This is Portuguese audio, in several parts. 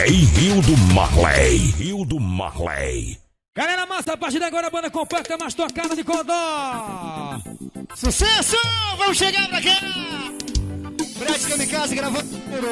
DJ Rio do Marley. Rio do Marley. Galera massa, a partir de agora a banda compacta mais tocada de Codó. Sucesso! Vamos chegar pra cá! Brett Kamikaze gravando.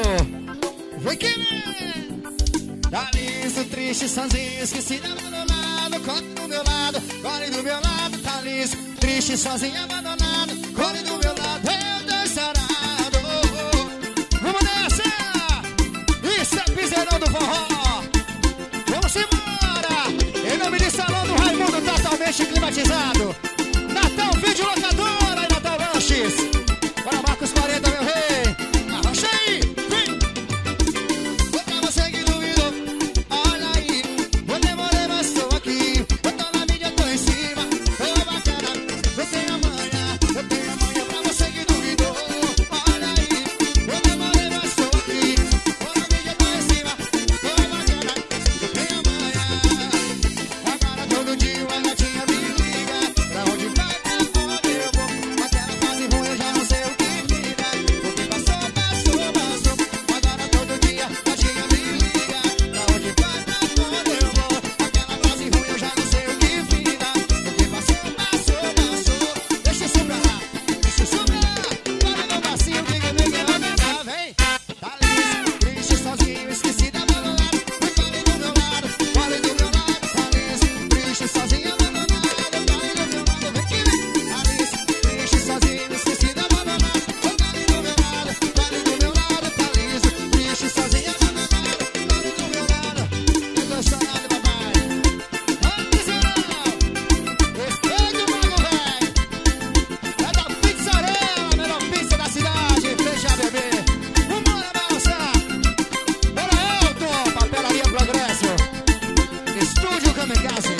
Vem que vem! Tá liso, triste, sozinho, esquecido, abandonado. Corre do meu lado, corre do meu lado. Tá liso, triste, sozinho, abandonado. Corre do meu lado, eu tô sarado. Vamos nessa! Isso é piseirão do forró. Vamos embora! Em nome de Salão do Raimundo, totalmente climatizado. Natal Vídeo Locadora e Natal Lanches. Bora, Marcos 40, meu rei. Arrocha aí, vem. Vou pra você que duvidou. Olha aí, vou demorar, mas estou aqui. Eu tô na mídia, tô em cima. Tô bacana, eu tenho amanhã pra você que duvidou. Olha aí, vou demorar, mas estou aqui. Tô na mídia, tô em cima. Tô bacana, eu tenho amanhã. Agora todo dia uma gatinha me liga. Pra onde vai, pra onde eu vou. Aquela fase ruim eu já não sei o que fica. O que passou, passou, passou. Agora todo dia a gatinha me liga. Pra onde vai, pra onde eu vou. Aquela fase ruim eu já não sei o que fica. O que passou, passou, passou. Deixa isso pra lá, deixa isso pra lá. Para no passinho, diga, vem. Tá liso, triste, sozinho, esquecido, abandonado. Corre do meu lado, corre do meu lado. Tá liso, triste, sozinho, abandonado. Corre do meu lado, vem que vem. Tá liso, triste, sozinho, esquecido, abandonado. Corre do meu lado, corre do meu lado. Tá liso, triste, sozinho, abandonado. Corre do meu lado, eu tô chorando, papai. Vamos, Zerão! Respeite o mago, velho. É da Pizzarela, melhor pizza da cidade. Fecha, bebê. Vambora, balançar. Bora, Elton, Papelaria Progresso. Estúdio Kamikaze.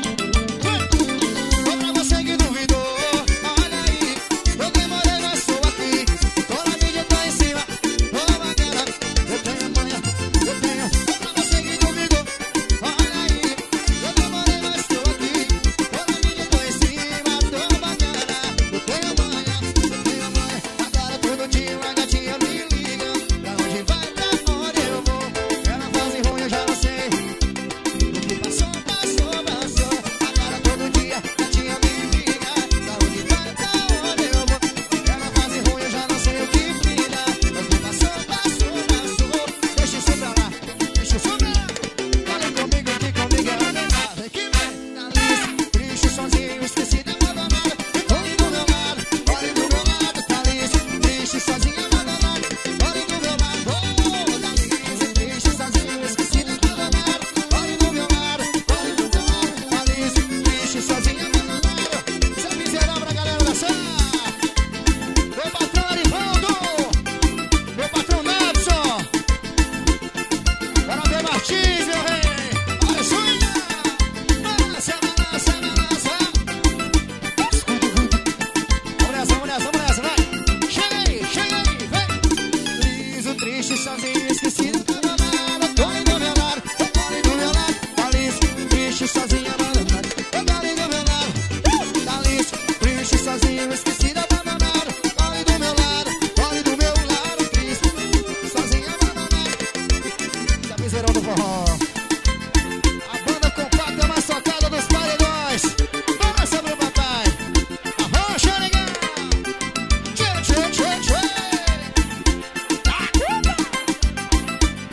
Vou pra você que duvidou. Olha aí, eu demorei, mas estou aqui. Tô na mídia, tô em cima. Tô bacana, eu tenho amanhã, eu tenho. Vou pra você que duvidou. Olha aí, eu demorei, mas estou aqui. Tô na mídia, tô em cima. Tô bacana, eu tenho amanhã, eu tenho amanhã. Agora todo dia uma gatinha me liga. Pra onde vai, pra onde eu vou. Ela fase ruim, eu já não sei. O que passou, passou, passou. Agora todo dia a gatinha me liga. Pra onde vai, pra onde eu vou. Ela fase ruim, eu já não sei o que fica. O que passou, passou, passou. Deixa isso pra lá, deixa isso pra lá. Olha comigo, que comigo é ordenado. Vem que vem, tá liso, triste, sozinho, esquecido, abandonado. Corre do meu lado, corre do meu lado. Tá liso, triste, sozinho, abandonado. Corre do meu lado, tá liso, triste, sozinho, esquecido, abandonado. Corre do meu lado, corre do meu lado. Tá liso, triste, sozinho, abandonado. Seu miserável pra galera da sala. Meu patrão Arivaldo, meu patrão Nelson. Bora ver Martins, meu rei. Olha, swinga. Balança, balança, balança. Vamos nessa, vamos nessa, vamos nessa, vai. Chega aí, vem. Liso, triste, sozinho, esquecido, abandonado. Corre do meu lado, corre do meu lado. Tá liso, triste, sozinho, abandonado. Corre do meu lado, tá liso, triste, sozinho, esquecido, abandonado. Corre do meu lado, triste, sozinho, abandonado. Piseirão do forró. A banda compacta mais tocada dos paredões. Balança, meu papai. Arrocha, legal. Tchê, tchê, tchê, tchê.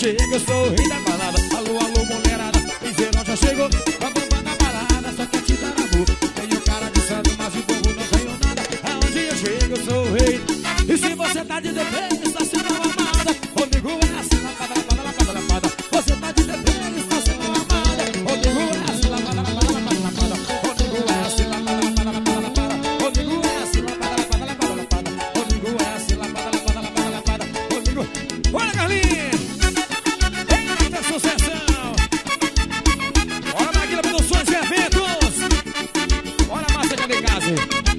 chego, eu sou o rei da balada. Alô, alô, mulherada, piseirão já chegou. Bambambam na balada, só quer te dar amor. Tenho cara de santo, mas o povo não tenho nada. Aonde eu chego, eu sou o rei. E se você tá de DP, está sendo amada. Comigo é assim, lapada, lapada, lapada, lapada. Você tá de DP, está sendo amada. Comigo é assim, lapada, lapada, lapada, lapada. Comigo é assim, lapada, lapada, lapada, lapada. Comigo é assim, lapada, lapada, lapada, lapada. Comigo é assim, lapada, lapada, lapada, lapada. Comigo... Olha, Carlinhos! Eita, sucessão! Bora, Maguila Produções e Eventos! Bora, Márcia Kamikaze!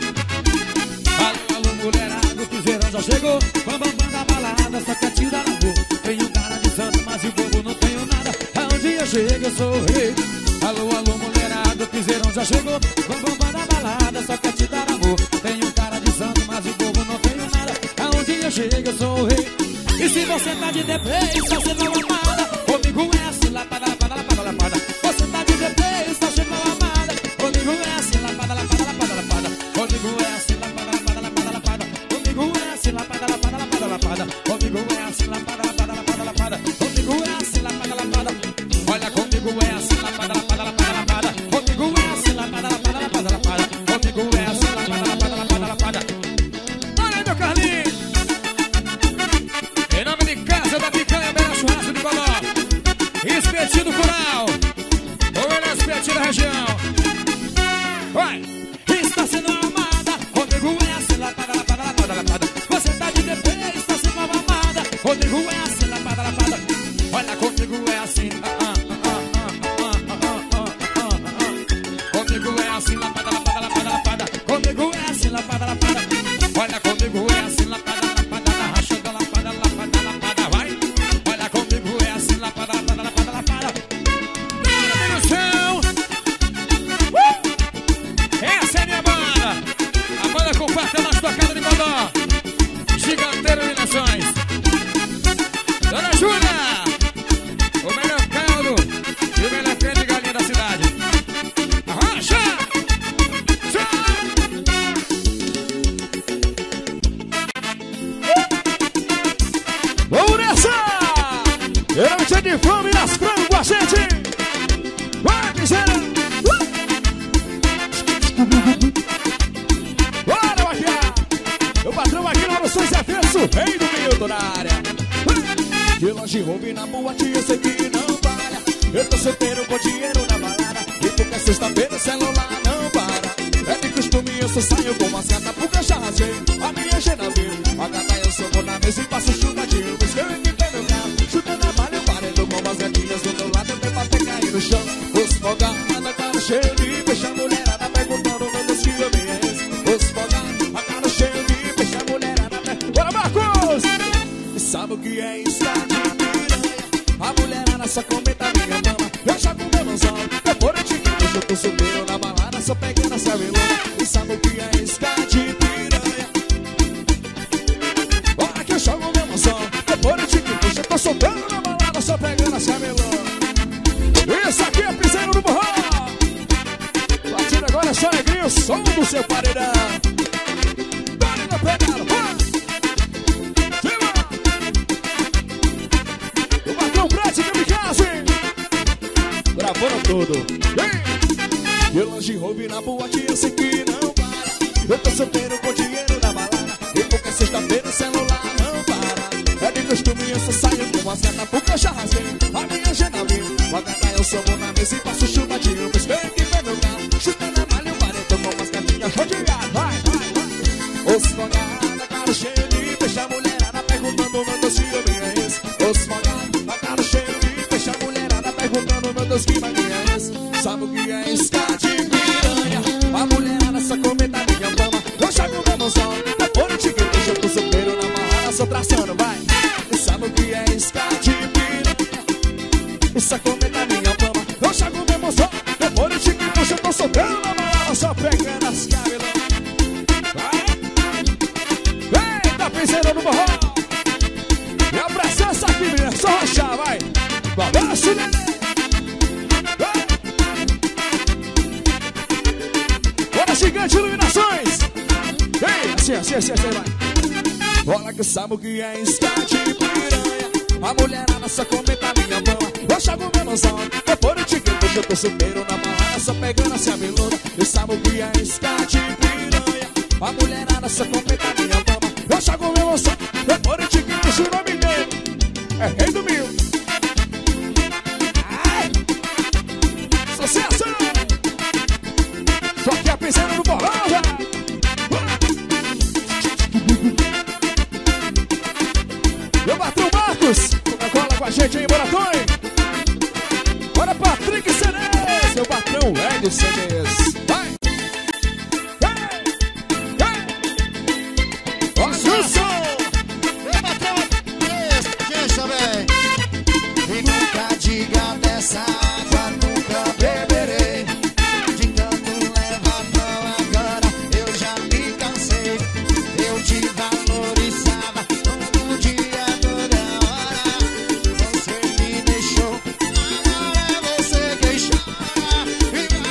Alô, mulherada, o piseirão já chegou. Bambambam da balada, só quer te dar amor. Tenho cara de santo, mas o povo não tenho nada. Aonde eu chego, eu sou o rei. Alô, alô, mulherada, o piseirão já chegou. Bambambam da balada, só quer te dar amor. Tenho cara de santo, mas o povo não tenho nada. Aonde eu chego, eu sou o rei. E se você tá de DP, está sendo amada. Comigo é assim, lapada, lapada, lapada, lapada. Você tá de DP, está sendo amada. Comigo é assim, lapada, lapada, lapada, lapada. Comigo é assim, lapada, lapada, lapada, lapada. Comigo é assim, lapada, lapada, lapada, lapada. Comigo é assim, lapada, lapada, lapada, lapada. Comigo é assim, lapada, lapada. Olha, comigo é assim, lapada, lapada, lapada, lapada. Comigo é assim, lapada, lapada, lapada, lapada. Comigo é assim, lapada, lapada, lapada, lapada. Olha aí, meu Carlinhos! Em nome de Casa da Picanha, Bela Churrasco de Codó. Espetinho Coral. O melhor espetinho da região. Vai! Está sendo amada. Comigo é assim, lapada, lapada, lapada, lapada. Você tá de DP, está sendo amada. Comigo é assim, lapada, lapada. Olha, comigo é assim. Comigo é assim, lapada, lapada, lapada, lapada. Comigo é assim, lapada, lapada. Olha, comigo é assim, lapada, lapada, rachando lapada, lapada, lapada, vai. Olha, comigo é assim, lapada, lapada, lapada, lapada. Bora no chão. Essa é minha banda. A banda compacta nas tocadas de Codó. Giganteiro Iluminações. Dona Júlia, o melhor caldo e o melhor pé de galinha da cidade. Arrancha! Vamos nessa! Noite de fome nas frangos com a gente! Vai, miséria! Bora, maquiar! O patrão aqui na Noções é Verso, rei do Milton na área! De longe roube na boate, eu sei que não para. Eu tô solteiro com dinheiro na balada. E porque sexta-feira o celular não para. É de costume, eu só saio com umas gatas porque eu já rasguei a minha genadeira. A gata eu soco na mesa e passo chupadinho. Mas que eu equipei meu carro, chutando a malha, eu parei com umas gatinhas do meu lado. Eu dei pra ter cair no chão. Os fogados, a cara cheia de peixe, a mulherada perguntando, meu Deus, que homem é esse? Os fogados, a cara cheia de peixe, a mulherada perguntando. Bora, Marcos! E sabe o que é isso? A mulherada só comenta minha mama. Eu já com meu mãozão. Depois eu te digo, eu tô solteiro na balada, só pegando essa melona. E sabe o que é isca de piranha? Bora que eu jogo meu mãozão. Depois eu te digo, eu tô solteiro na balada, só pegando essa melona. Isso aqui é piseiro do Borrão. Batida agora é só alegria, o som do seu paredão. Dá-lhe na pegada, vai! Gravando tudo. De longe roube na boate, eu sei que não para. Eu tô solteiro com dinheiro na balada. E porque sexta-feira o celular não para. É de costume, eu só saio com umas gatas porque eu já rasguei a minha genadeira. Com a gata eu somo na mesa e passo chupadinho. Pois vem que vem meu carro, chutando a malha, eu parei, tô com umas gatinhas rodeadas. Vai, vai, vai. Os fogados, cara cheio de peixe, a mulherada perguntando, meu Deus, que homem é esse? Os fogados, a cara cheio de peixe, a mulherada perguntando, meu Deus, que magia é esse? Sabe o que é isca de piranha? A mulherada só comenta minha fama. Eu jogo meu mãozão, depois eu te digo, eu tô solteiro na balada, só traçando, vai. E sabe o que é isca de piranha? Só comenta minha fama. Eu jogo meu mãozão, depois eu te digo, eu tô solteiro na balada, só pegando as cabelas. Eita, piseiro no borrão. E a presença aqui, menina, só rachar, vai. Balanço, neném. Bora, Gigante Iluminações. Vem, assim, vai. Olha que sabe o que é isca de piranha. A mulherada só comenta minha mama. Eu chago menosão, eu pôr o ticket. Hoje eu tô solteiro na balada, só pegando a sabeluda. Eu sabo que é escate piranha. A mulherada só comenta minha mama. Eu chago menosão, eu pôr o ticket. O nome dele é Rei do Mil. Ai, sucesso! Tô aqui a piscina do borrão, velho. Meu patrão Marcos, Coca-Cola com a gente aí, bora, Tony. Bora, Patrick Cenes, meu patrão Hélio Cenes. Vai! Olha isso! Meu patrão, deixa, véi. E nunca diga dessa água, nunca beberei. De tanto leva pão agora, eu já me cansei. Eu te valorizava todo dia, toda hora. Você me deixou, agora é você quem chora. E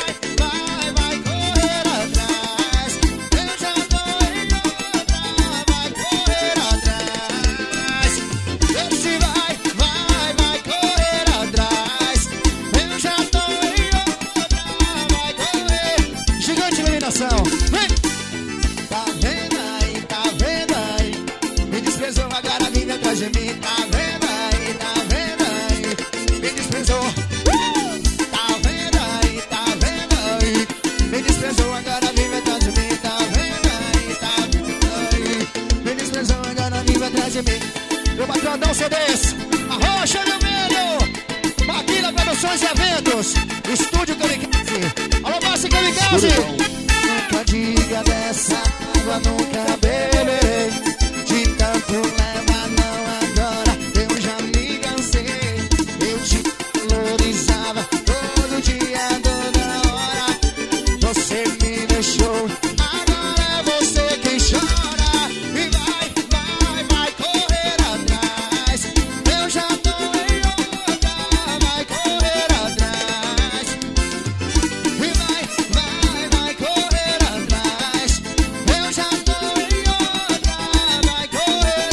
vai correr atrás. Eu já tô em outra, vai correr atrás. Esse vai correr atrás. Eu já tô em outra, vai correr. Gigante iluminação, vem! Tá vendo aí? Me desprezou, agora vive atrás de mim. Tá vendo aí? Me desprezou. Tá vendo aí? Me desprezou, agora vive atrás de mim. Tá vendo aí? Me desprezou, agora vive atrás de mim. Meu patrão CDs, Arrocha do Medo, Maquila Produções e Eventos, Estúdio Kamikaze. Alô, Márcio Kamikaze. Nunca diga dessa água, nunca beberei. De tanto leva não agora, eu já me cansei. Eu te valorizava todo dia, toda hora. Você me deixou, agora é você quem chora. E vai correr atrás. Eu já tô em outra, vai correr atrás. E vai correr atrás. Eu já tô em outra, vai correr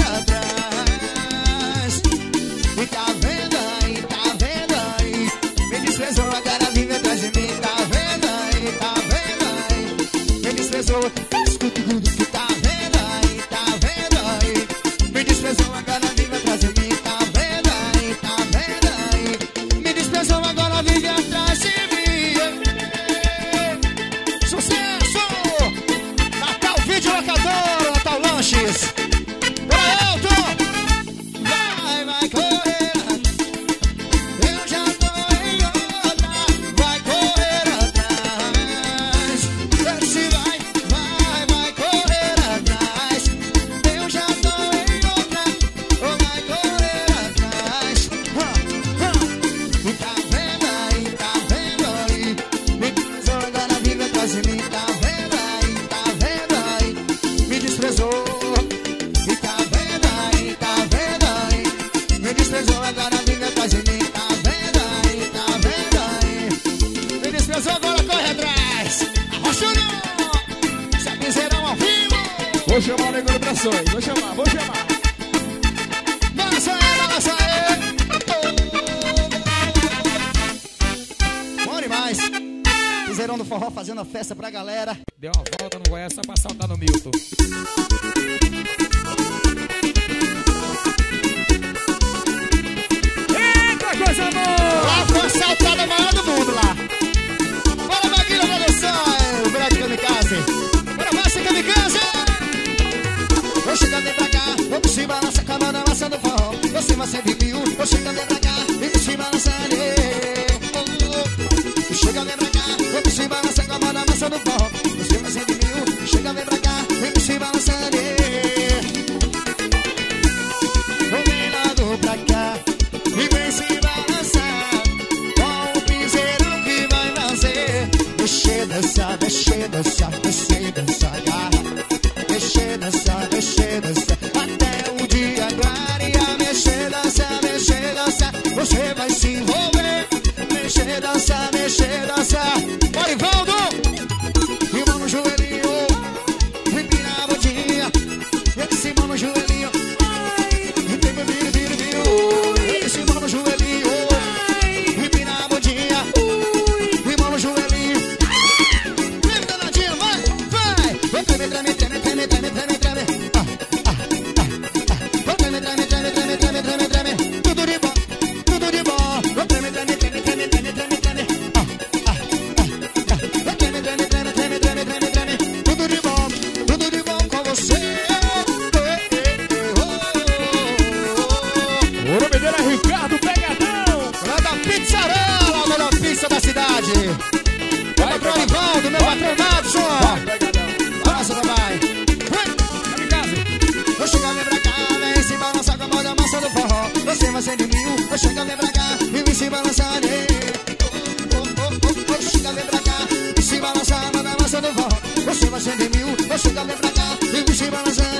atrás. E tá vendo aí? Me desprezou, agora vive atrás de mim. Tá vendo aí? Me desprezou, escuta tudo que tá vendo aí? Me desprezou, agora vive atrás de mim. Tá vendo aí? Me desprezou, agora vive atrás de mim. Sucesso! Natal Vídeo Locador, Natal Lanches. Bora, Elton! Vai correr. Eu já tô em outra, vai correr atrás. Esse vai correr atrás. Eu já tô em outra, vai correr atrás. E tá vendo aí? Me desprezou, agora vive atrás de mim. Tá vendo aí? Me desprezou. E tá vendo aí? Me desprezou, agora vive atrás de mim. Tá vendo aí? Me desprezou, agora corre atrás. Arrocha não! Se é piseirão ao vivo. Vou chamar o Negro Brações, vou chamar. Balança aí. Bom demais. Piseirão do forró fazendo a festa pra galera. Deu uma volta no Goiás só pra saltar no Milton. Eita, coisa boa! Lá foi a saltada maior do mundo lá. Bora, Maguila Produções, o Brad Kamikaze. Bora, Márcio Kamikaze. Vou chegando pra cá, vou se balança com a mão na maçã do forró. Eu sei você viu, vou chegando pra cá, vou se balançando. Chega, vem pra cá, vou se balança com a mão na maçã do forró. Eu sei você viu, chega, vem pra cá, vem se balançando. Vem logo pra cá e vem se balançar com o piseirão que vai fazer. Deixa dançar, agarra. Deixa dançar, até o dia clarear. Mexer, dançar, você vai se envolver. Mexer, dançar. Orivaldo! E mão no joelhinho, empina a botinha. Esse mão no joelhinho, ai, vira. fazendo mil. Chega, vem pra cá e me se balançar. Chega, vem pra cá e se balançar, manda massa do vó. Você vai ser de mil. Chega, vem pra cá e me se balançar.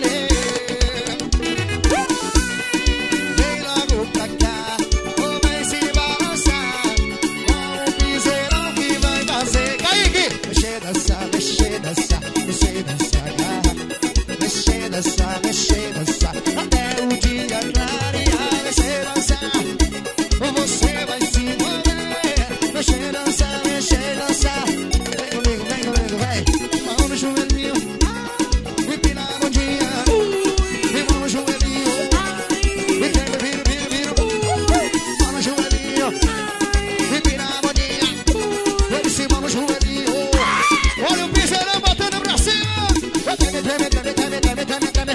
Vem logo pra cá, ou vem se balançar. Com o piseirão que vai fazer. Kaique! Mexer, dançar, mexer, dançar, mexer, dançar. Mexer, dançar, mexer, dançar. Até o dia clarear, mexer, dançar. Você vai se mover. Mexer, dançar, mexer, dançar. Vem comigo, vem comigo, vem. Mão no joelhinho, empina a bundinha. E mão no joelhinho, e vira, vira, vira, vira. Mão no joelhinho, empina a bundinha. Vem em cima no joelhinho. Olha o piseirão botando pra cima. Treme, treme, treme, treme, treme, treme, treme.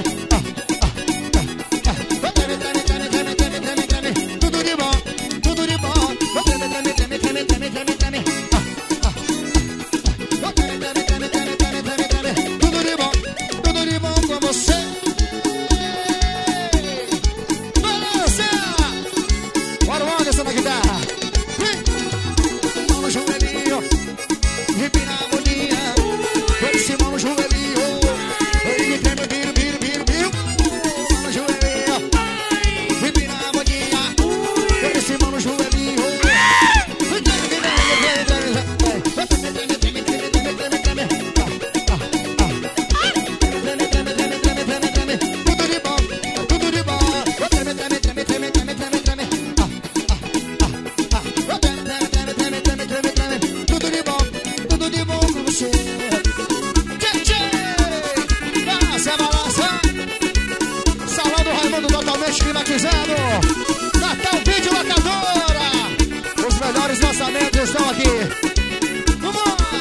Treme, treme, treme, treme, treme, treme, treme. Tudo de bom, tudo de bom. Treme, treme, treme, treme, treme, treme, treme. Treme, treme, treme, treme, treme, treme, treme. Tudo de bom com você. Balança! Bora o Anderson na guitarra. Mão no joelhinho, empina a bundinha. Vem em cima no joelhinho. Vem, treme, vira, vira, vira, vira. Mão no joelhinho, empina a bundinha. Vem em cima no joelhinho. Vem, treme, vira, vira, vira, vira. Treme, treme, treme, treme, treme, treme, treme. Treme, treme, treme, treme, treme, treme. Tudo de bom, tudo de bom. Treme, treme, treme, treme, treme, treme, treme. Treme, treme, treme, treme, treme, treme. Tudo de bom com você. Balança, balança. Salão do Raimundo totalmente climatizado. Natal Vídeo Locadora. Os melhores lançamentos estão aqui. Vamos lá.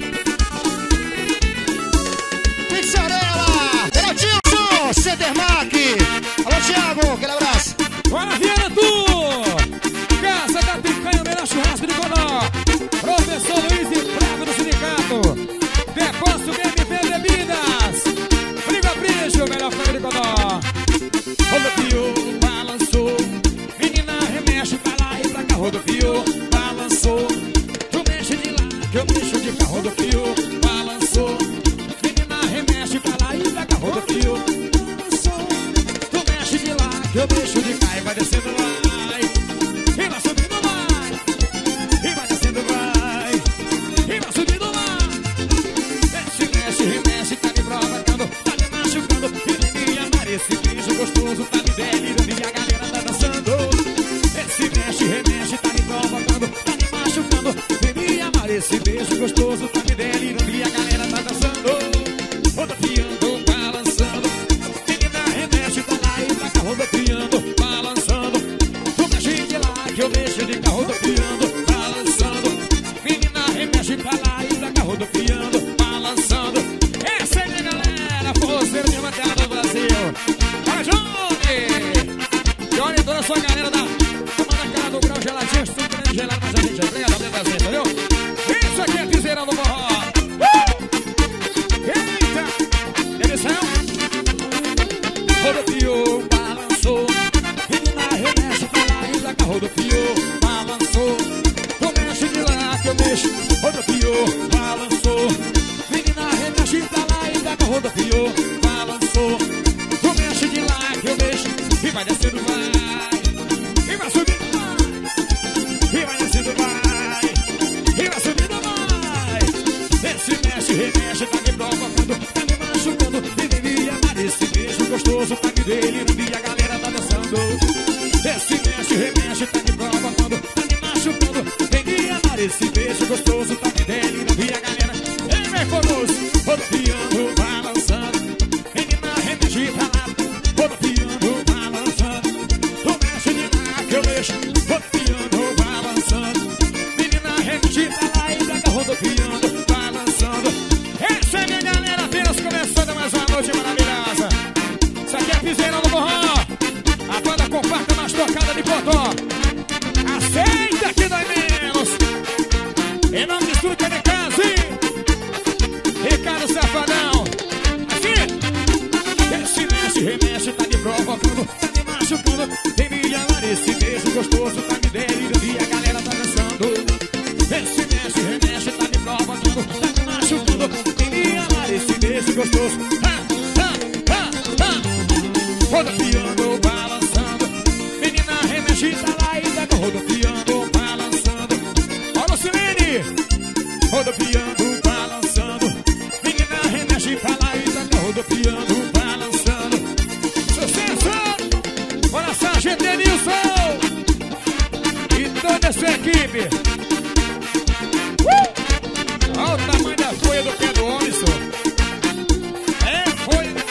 Pizzarela. Alô, Tilson. Cedermac. Alô, Thiago. Aquele abraço. Bora, Viana, tu! Casa da Picanha, melhor churrasco de Codó. Professor Luiz e Prado do Sindicato. Depósito BMV Bebidas. Briga Brilho, melhor frango de Codó. Rodopiou, balançou. Menina remexe pra lá e pra cá. Rodopiou, balançou. Tu mexe de lá, que eu mexo de cá. Rodopiou, balançou. Menina remexe pra lá e pra cá. Rodopiou, balançou. Tu mexe de lá, que eu mexo de cá. E vai descendo, vai. E vai subindo, vai. E vai descendo, vai. E vai subindo, vai. Mexe, mexe, remexe, tá me provocando, tá me machucando. E me amar, esse beijo gostoso tá me delirando e a galera tá dançando. Esse mexe, remexe, tá me provocando, tá me machucando. E me amar, esse beijo gostoso tá me delirando e a galera tá dançando. Rodopiando, balançando. Menina remexe pra lá e pra cá. Rodopiando, balançando. Tu mexe de lá que eu mexo de cá. Rodopiando, balançando. Menina remexe pra lá e pra cá. Rodopiando, balançando. Essa é minha galera, forceiro de bancada do Brasil. Olha, Johnny! Johnny e toda a sua galera da cara do Grau Geladinho. Estou querendo gelar mais a gente. Obrigado a Deus, entendeu? Isso aqui é piseirão do forró. Eita! Edição. Rodopiou, balançou. Menina remexe pra lá e pra cá. Rodopiou, balançou. Tu mexe de lá que eu mexo. Rodopiou, balançou. Menina remexe pra lá e pra cá. Rodopiou, balançou. Tu mexe de lá que eu mexo. E vai descendo, vai. E vai subindo, vai. E vai descendo, vai. E vai subindo, vai. Esse mexe, remexe, tá me provocando, tá me machucando. E me amar, esse beijo gostoso tá me delirando e a galera tá dançando. Esse mexe, remexe, tá me provocando, tá me machucando. Vem me amar, esse beijo gostoso tá me delirando e a galera. Ei, vem, famoso, rodopiando, balançando. Menina remexe pra lá, rodopiando, balançando. Tu mexe de lá que eu mexo, rodopiando, balançando. Menina remexe pra lá e pra cá, rodopiando, balançando. Essa é minha galera, apenas começando mais uma noite maravilhosa. Isso aqui é piseirão do forró. A banda compacta mais tocada de Codó. Aceita que dói menos. Em nome de Estúdio Kamikaze, Ricardo Safadão. Assim. Esse mexe, remexe, tá me provocando, tá me machucando. Tem me amar, esse beijo gostoso tá me delirando e a galera tá dançando. Esse mexe, remexe, tá me provocando, tá me machucando. Menina, esse beijo gostoso. Rodopiando, balançando. Menina, remexe, tá lá e tá rodopiando, balançando. Olha o Silene. Rodopiando, balançando. Menina, remexe, tá lá e tá rodopiando, balançando. Sucesso! Olha só, GT Nilson e toda a sua equipe. Olha o tamanho da folha do pé do homem, só. É folha, né?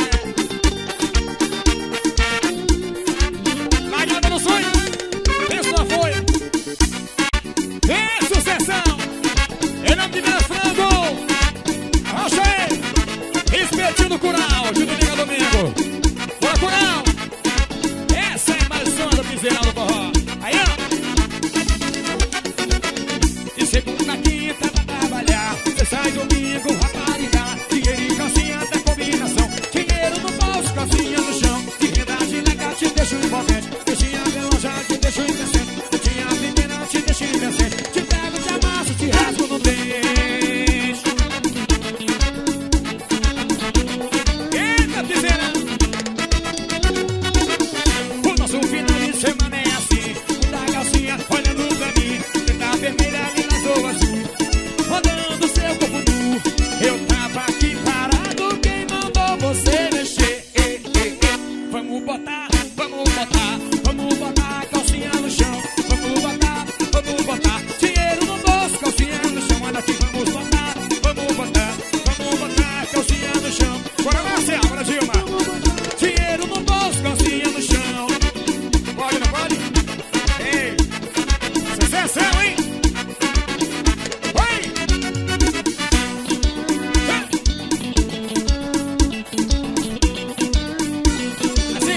Largada no sonho. Pensa na folha. Vem, sucessão. Em nome de Vera Frango. Rocha aí. Espetinho do Curau. De domingo a domingo. Bora, Curau. Essa é mais uma do Piseirão do Forró. Aí, ó. De segunda a quinta pra trabalhar. Você sai domingo, rapariga. Dinheiro e calcinha da combinação. Dinheiro no bolso, calcinha no chão. De renda de legal te deixo envolvente. Deixinha relojada te deixo indecente. Deixinha pequena te deixo indecente. Te pego, te amasso, te rasgo no dente. Eita, Piseirão. O nosso final de semana é assim. Da calcinha olhando pra mim. Preta, vermelha, lila, azul, azul. Rodando seu corpo nu. Eu tava aqui parado. Quem mandou você mexer? Vamos botar, vamos botar. Vamos botar a calcinha no chão. Vamos botar, vamos botar. Dinheiro no bolso, calcinha no chão. Olha aqui, vamos botar, vamos botar. Vamos botar a calcinha no chão. Bora lá, Céu, bora, Dilma. Dinheiro no bolso, calcinha no chão. Pode, não pode? Ei, sucessão, hein? Oi! Assim.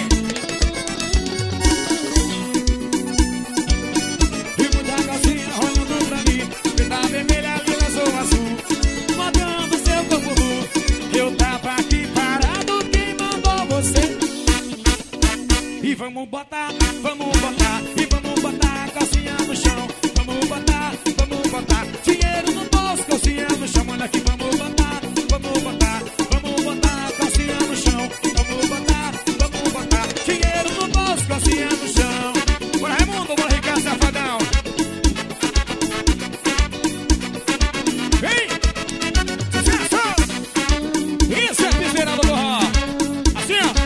E muita calcinha rolando pra mim. Preta, vermelha, lila, azul, azul. Mandando seu corpo nu. Eu tava aqui parado. Quem mandou você? E vamos botar, vamos botar. E vamos botar a calcinha no chão. Vamos botar, vamos botar. Dinheiro no bolso, calcinha no chão. Olha aqui, vamos botar, vamos botar. Vamos botar a calcinha no chão. Vamos botar, vamos botar. Dinheiro no bolso, calcinha no chão. Bora, Raimundo, bora, Ricardo Safadão. Vem! Sucesso! Isso é Piseirão do Forró. Assim, ó.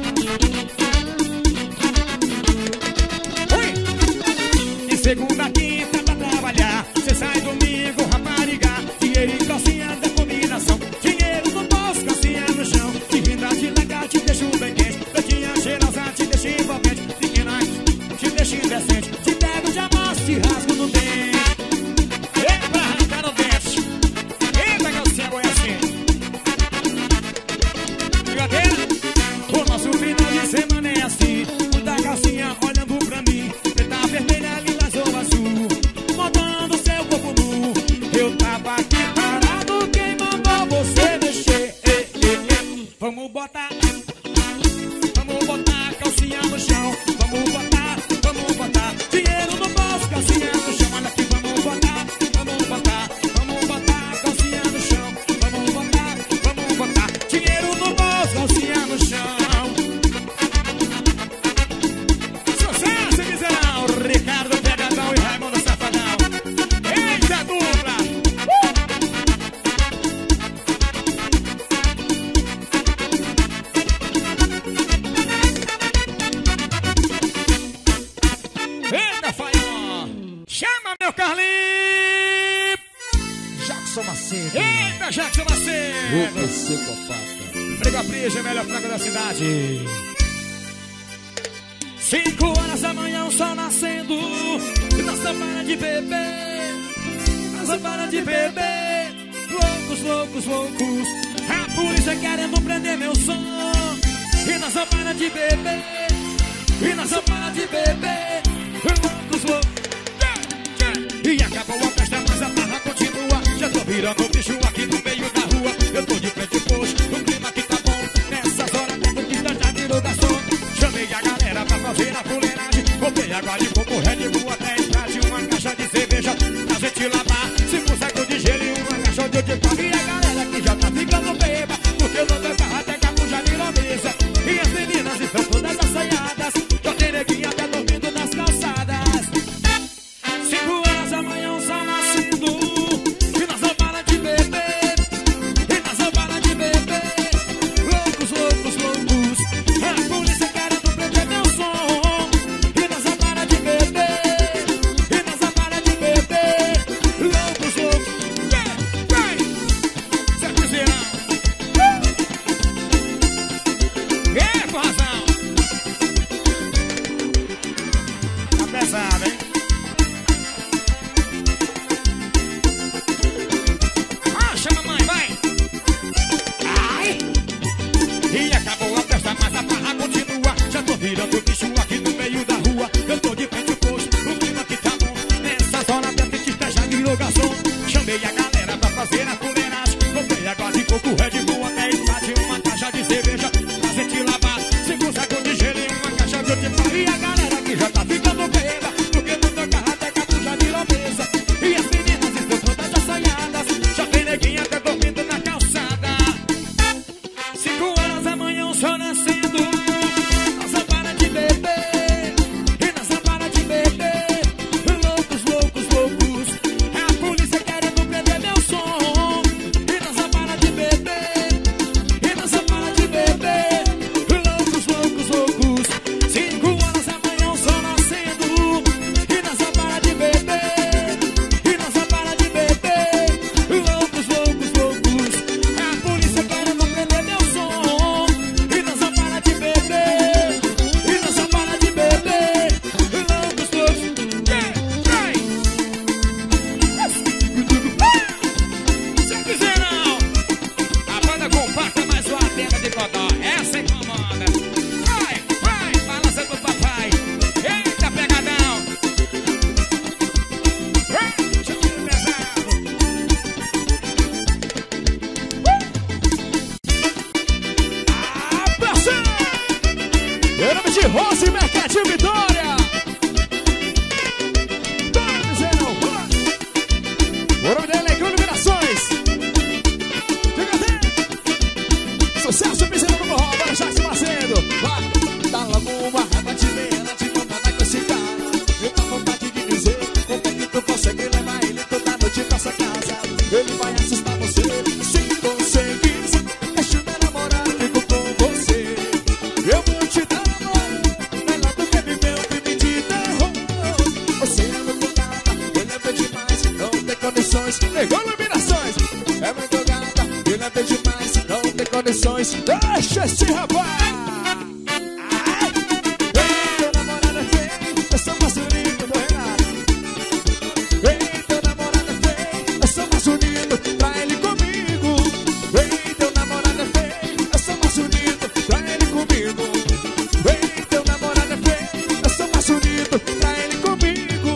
Oi! De segunda a quinta pra trabalhar. Você sai domingo, rapariga. Dinheiro e calcinha da combinação. Dinheiro no bolso, calcinha no chão. De renda de legal te deixo bem quente. Betinha cheirosa te deixa envolvente. Pequena te deixa indecente. Te pego, te amasso, te rasgo no dente. Eita, pra arrancar no dente. Eita, calcinha goiacinha. Brincadeira? O nosso final de semana é assim. Muita calcinha olhando pra mim. Preta, vermelha, lila, azul, azul. Modando seu corpo nu. Eu tava aqui parado. Quem mandou você mexer? Vamos botar. Vamos botar a calcinha no chão. Vamos botar, vamos botar. Dinheiro no bolso, calcinha no chão. Olha aqui, vamos botar, vamos botar. Vamos botar a calcinha no chão. Vamos botar, vamos botar. Dinheiro no bolso, calcinha no chão. Sucesso, Piseirão. Ricardo Pegadão e Raimundo Safadão. Eita, dupla! Eita, Faião! Chama, meu Carlinhos! Jackson Macedo. Eita, Jackson Macedo! Opa, psicopata. Frigo a Prija, melhor frango da cidade. 5 horas da manhã, o sol nascendo. E nós não para de beber. Nós não para de beber. Loucos, loucos, loucos. A polícia querendo prender meu som. E nós não para de beber. E nós não para de beber. Loucos, loucos. E acabou a festa, mas a barra continua. Já tô virando bicho aqui no meio da rua. Eu tô de frente posto, o clima que tá bom. Nessas horas, tempo que já virou garçom. Chamei a galera pra fazer a fuleiragem. Botei água de boca condições. Deixa esse rapaz. Ai. Ei, teu namorado é feio, eu sou mais bonito do Renato. Ei, teu namorado é feio, eu sou mais bonito, pra ele comigo. Ei, teu namorado é feio, eu sou mais bonito, pra ele comigo. Ei, teu namorado é feio, eu sou mais bonito, pra ele comigo.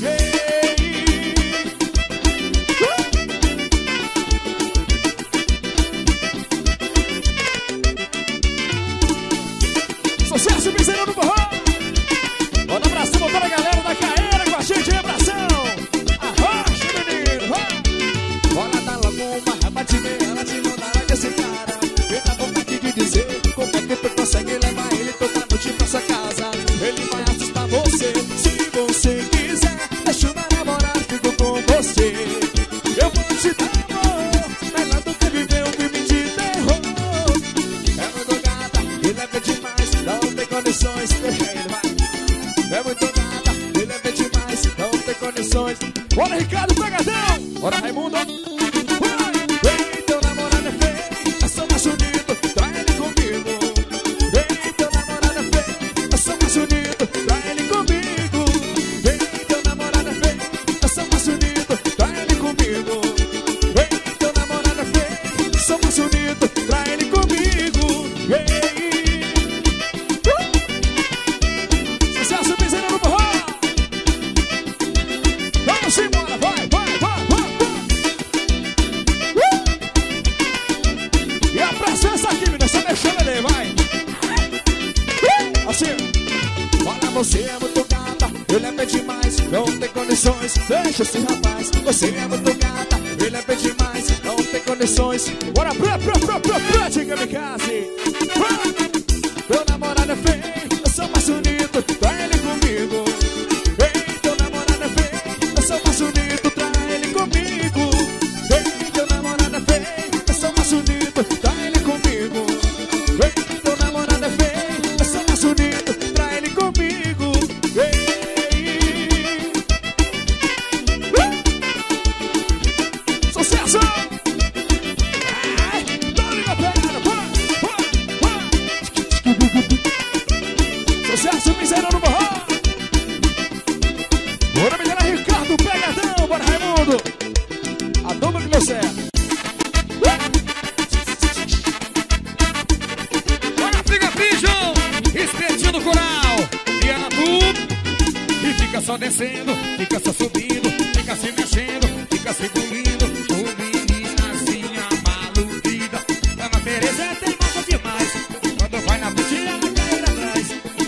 Sucesso, miséria no forró. Bora abração, toda a galera da Caeira com a gente, abração. Arrocha, menino, vai. Bola da Laguna, abate ela te mandará desse cara. E dá vontade de dizer como é que tu consegue levar ele toda noite pra sua casa. Ele vai assustar você, se você quiser. Deixa o meu namorado, fico com você. Eu vou te dar amor, melhor do que viver um filme de terror. É muito gata, ele é bem demais, não tem condições. Deixa ele, vai. É muito gata, ele é bem demais, não tem condições. Bora, Ricardo, pegadão. Bora, Raimundo. Vai. Ei, teu namorado é feio, eu sou mais bonito, traz ele comigo. Ei, teu namorado é feio, eu sou mais bonito, traz ele comigo. Ei, teu namorado é feio, eu sou mais bonito, traz ele comigo. Ei, teu namorado é feio, eu sou mais bonito, traz ele comigo. Ei. Sucesso, miséria no forró. Vamos embora, vai, vai, vai, vai, vai. E a pressão essa aqui, menina, só mexendo ali, vai. Assim, fala, você é muito gata, ele é bem demais, não tem condições. Deixa esse rapaz, você é muito gata, ele é bem demais, não tem condições. Bora, diga me case. Teu namorado é feio, eu sou mais bonito, traz ele comigo. Ei, teu namorado é feio, eu sou mais bonito, traz ele comigo. Ei, teu namorado é feio, eu sou mais bonito, traz ele comigo. Ei, teu namorado é feio, eu sou mais bonito, traz ele comigo. Ei. Sucesso! Ai, dá-lhe uma pegada, vai. Sucesso, miséria no forró. Bora, miséria, Ricardo, pegadão. Bora, Raimundo. A dupla que deu certo. Bora, fica Pigeon, espetinho do coral. Diana Tu. E fica só descendo, fica só subindo, fica se mexendo, fica se engolindo. Ô meninazinha maluquida, Ana Tereza é teimosa demais. Quando vai na frente ela cai atrás.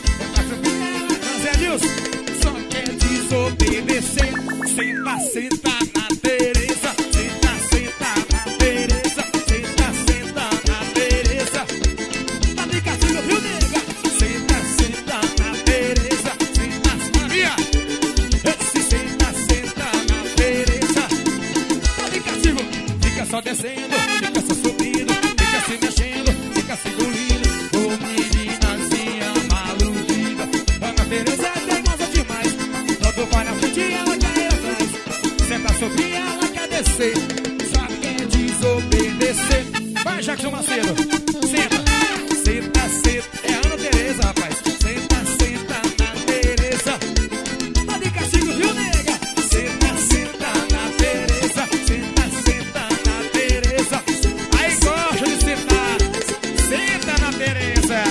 Zé Nilson, só quer desobedecer. Senta, senta na Tereza. Senta, senta na Tereza. Senta, senta na Tereza. Tá brincadinho, viu, nega? Senta, senta na Tereza. Senta, Maria. Esse senta, senta na Tereza. Tá brincadinho, fica só descendo, fica só subindo, fica se mexendo, fica se engolindo. Ô meninazinha maluquida, Ana Tereza é teimosa demais. Quando vai na frente ela cai atrás. Senta sobre ela quer descer, só quer desobedecer. Vai, Jackson Macedo, senta, senta, senta. É a Ana Tereza, rapaz. Senta, senta na Tereza. Tá de castigo, viu, nega? Senta, senta na Tereza. Senta, senta na Tereza. Aí gosta de sentar. Senta na Tereza.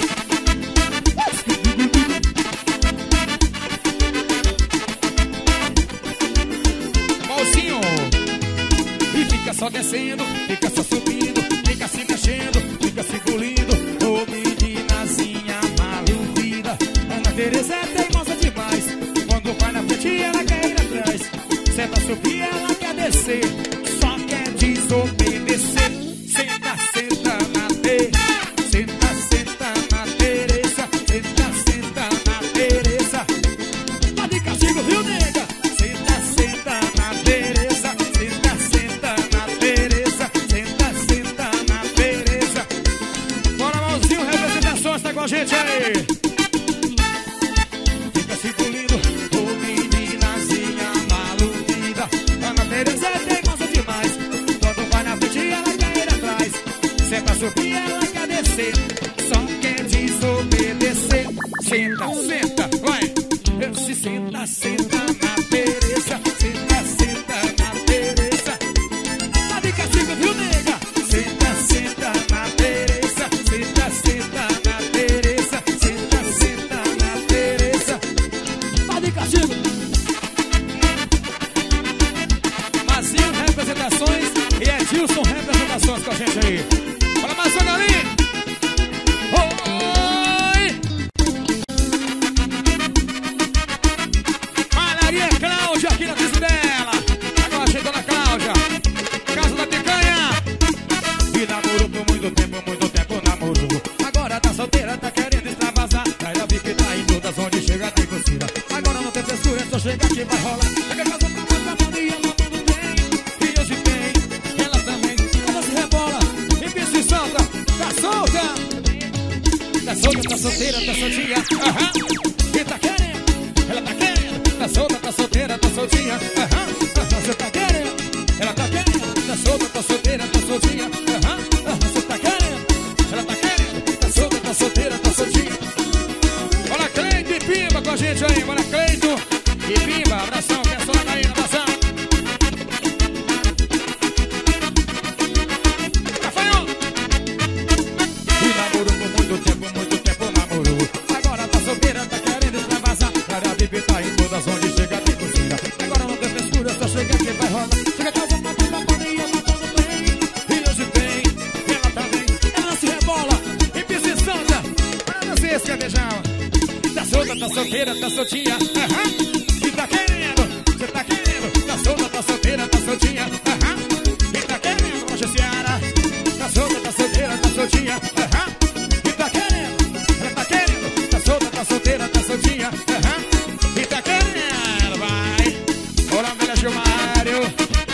Malzinho. E fica só descendo, fica só subindo, fica se mexendo, fica se engolindo. Ô meninazinha maluquida, Ana Tereza é teimosa demais. Quando vai na frente ela quer ir atrás. Senta subir, ela quer descer, só quer desobedecer. Senta, senta na Tereza. Senta, senta na Tereza. Senta, senta na Tereza. Tá de castigo, viu, nega? Senta, senta na Tereza. Senta, senta na Tereza. Senta, senta na Tereza. Bora, Malzinho, representações, tá com a gente aí. Fica se engolindo, ô meninazinha maluquida. Ana Tereza é teimosa demais. Quando vai na frente ela quer ir atrás. Se é pra subir, ela quer descer. Só quer desobedecer. Senta, senta, vai. Eu se senta, senta na Teresa. Senta, senta na Teresa. Tá de castigo, viu, nega? Senta, senta na Teresa. Senta, senta na Teresa. Senta, senta na Teresa. Tá de castigo. Mazinho representações e Edilson representações com a gente aí. Fala mais uma galinha. Oi! Malaria Cláudia aqui na pista dela. Agora chegou na Cláudia. Casa da Picanha. E namorou por muito tempo namorou. Agora tá solteira, tá querendo extravasar. Ela vive que tá em todas onde chega tem torcida. Agora não tem frescura, é só chegar que vai rolar. Chega a casa pra mano e ela manda bem. E hoje tem, ela também. Ela se rebola e pensa e solta. Tá solta. Tá solta, tá solteira, tá soltinha. Aham. E tá querendo, ela tá querendo. Tá solta, tá solteira, tá soltinha. Aham. Você tá querendo, ela tá querendo. Tá solta, tá solteira, tá soltinha. Aham. Você tá querendo, ela tá querendo. Tá solta, tá solteira, tá soltinha. Bora Cleito e Pimba com a gente aí. Bora Cleito e Pimba. Abração, que é só na Caína, abração. Rafael. E namorou por muito tempo namorou. Agora tá solteira, tá querendo extravasar. Cara, a bebê tá em todas onde chega tem cozinha. Agora não tem frescura, só chega que vai rolar. Chega a casa, matando a pandemia, matando bem. E hoje vem, ela também. Ela se rebola e pisa e solta. Para vocês, cadejão. Tá solta, tá solteira, tá soltinha. Aham. E tá querendo, cê tá querendo. Tá solta, tá solteira, tá soltinha. Aham. E tá querendo, Rocha Seara. Tá solta, tá solteira, tá soltinha. Aham. E tá querendo, ela tá querendo. Tá solta, tá solteira, tá soltinha. Aham. E tá querendo, vai. Bora, velha Gilmário.